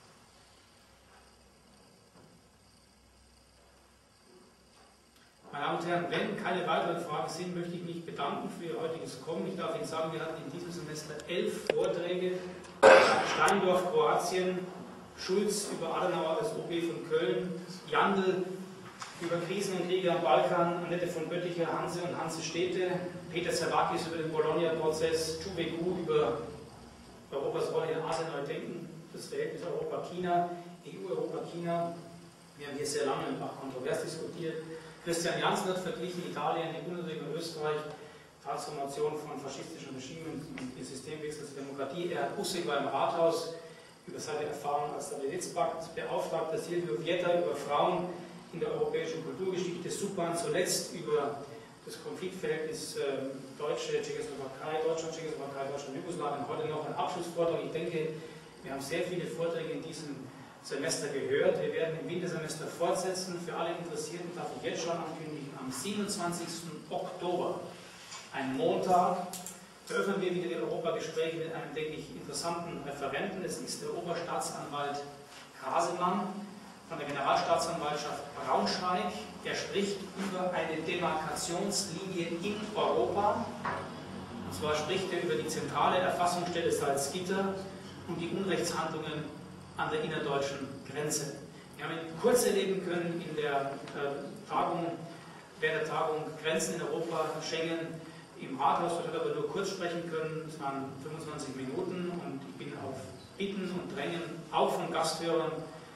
Meine Damen und Herren, wenn keine weiteren Fragen sind, möchte ich mich bedanken für Ihr heutiges Kommen. Ich darf Ihnen sagen, wir hatten in diesem Semester 11 Vorträge. Steindorf, Kroatien, Schulz über Adenauer als OB von Köln, Jandl über Krisen und Kriege am Balkan, Annette von Bötticher, Hanse und Hanse Städte, Peter Zervakis über den Bologna-Prozess, Chubegu über Europas Rolle in Asien neu denken, das Verhältnis Europa-China, EU-Europa-China. Wir haben hier sehr lange und auch kontrovers diskutiert. Christian Janssen hat verglichen Italien, die Bundesrepublik und Österreich, Transformation von faschistischen Regimen in Systemwechsel zur Demokratie. Er hat Ussig war im Rathaus über seine Erfahrung als Stabilitätspakt, Beauftragter Silvio Vietta über Frauen in der europäischen Kulturgeschichte, Supan zuletzt über das Konfliktverhältnis Deutschland, Tschechoslowakei, Jugoslawien, heute noch ein Abschlussvortrag. Ich denke, wir haben sehr viele Vorträge in diesem Semester gehört. Wir werden im Wintersemester fortsetzen. Für alle Interessierten darf ich jetzt schon ankündigen, am 27. Oktober, ein Montag, eröffnen wir wieder die Europagespräche mit einem, denke ich, interessanten Referenten. Es ist der Oberstaatsanwalt Kasemann von der Generalstaatsanwaltschaft Braunschweig. Er spricht über eine Demarkationslinie in Europa. Und zwar spricht er über die zentrale Erfassungsstelle Salzgitter und die Unrechtshandlungen an der innerdeutschen Grenze. Wir haben ihn kurz erleben können in der während der Tagung Grenzen in Europa, Schengen, im Rathaus. Dort hat er aber nur kurz sprechen können. Es waren 25 Minuten und ich bin auf Bitten und Drängen, auch von Gasthörern,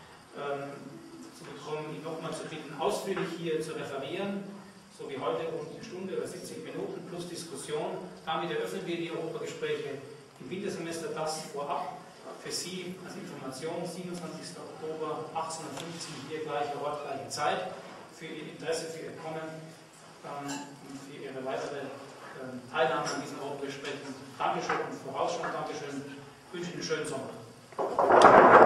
zu bekommen, ihn nochmal zu bitten, ausführlich hier zu referieren, so wie heute rund eine Stunde oder 70 Minuten plus Diskussion. Damit eröffnen wir die Europagespräche im Wintersemester. Das vorab für Sie als Information, 27. Oktober, 18:15 Uhr, hier gleicher Ort, gleiche Zeit, für Ihr Interesse, für Ihr Kommen und für Ihre weitere Teilnahme an diesen Europagesprächen. Dankeschön und vorausschauend Dankeschön. Ich wünsche Ihnen einen schönen Sommer.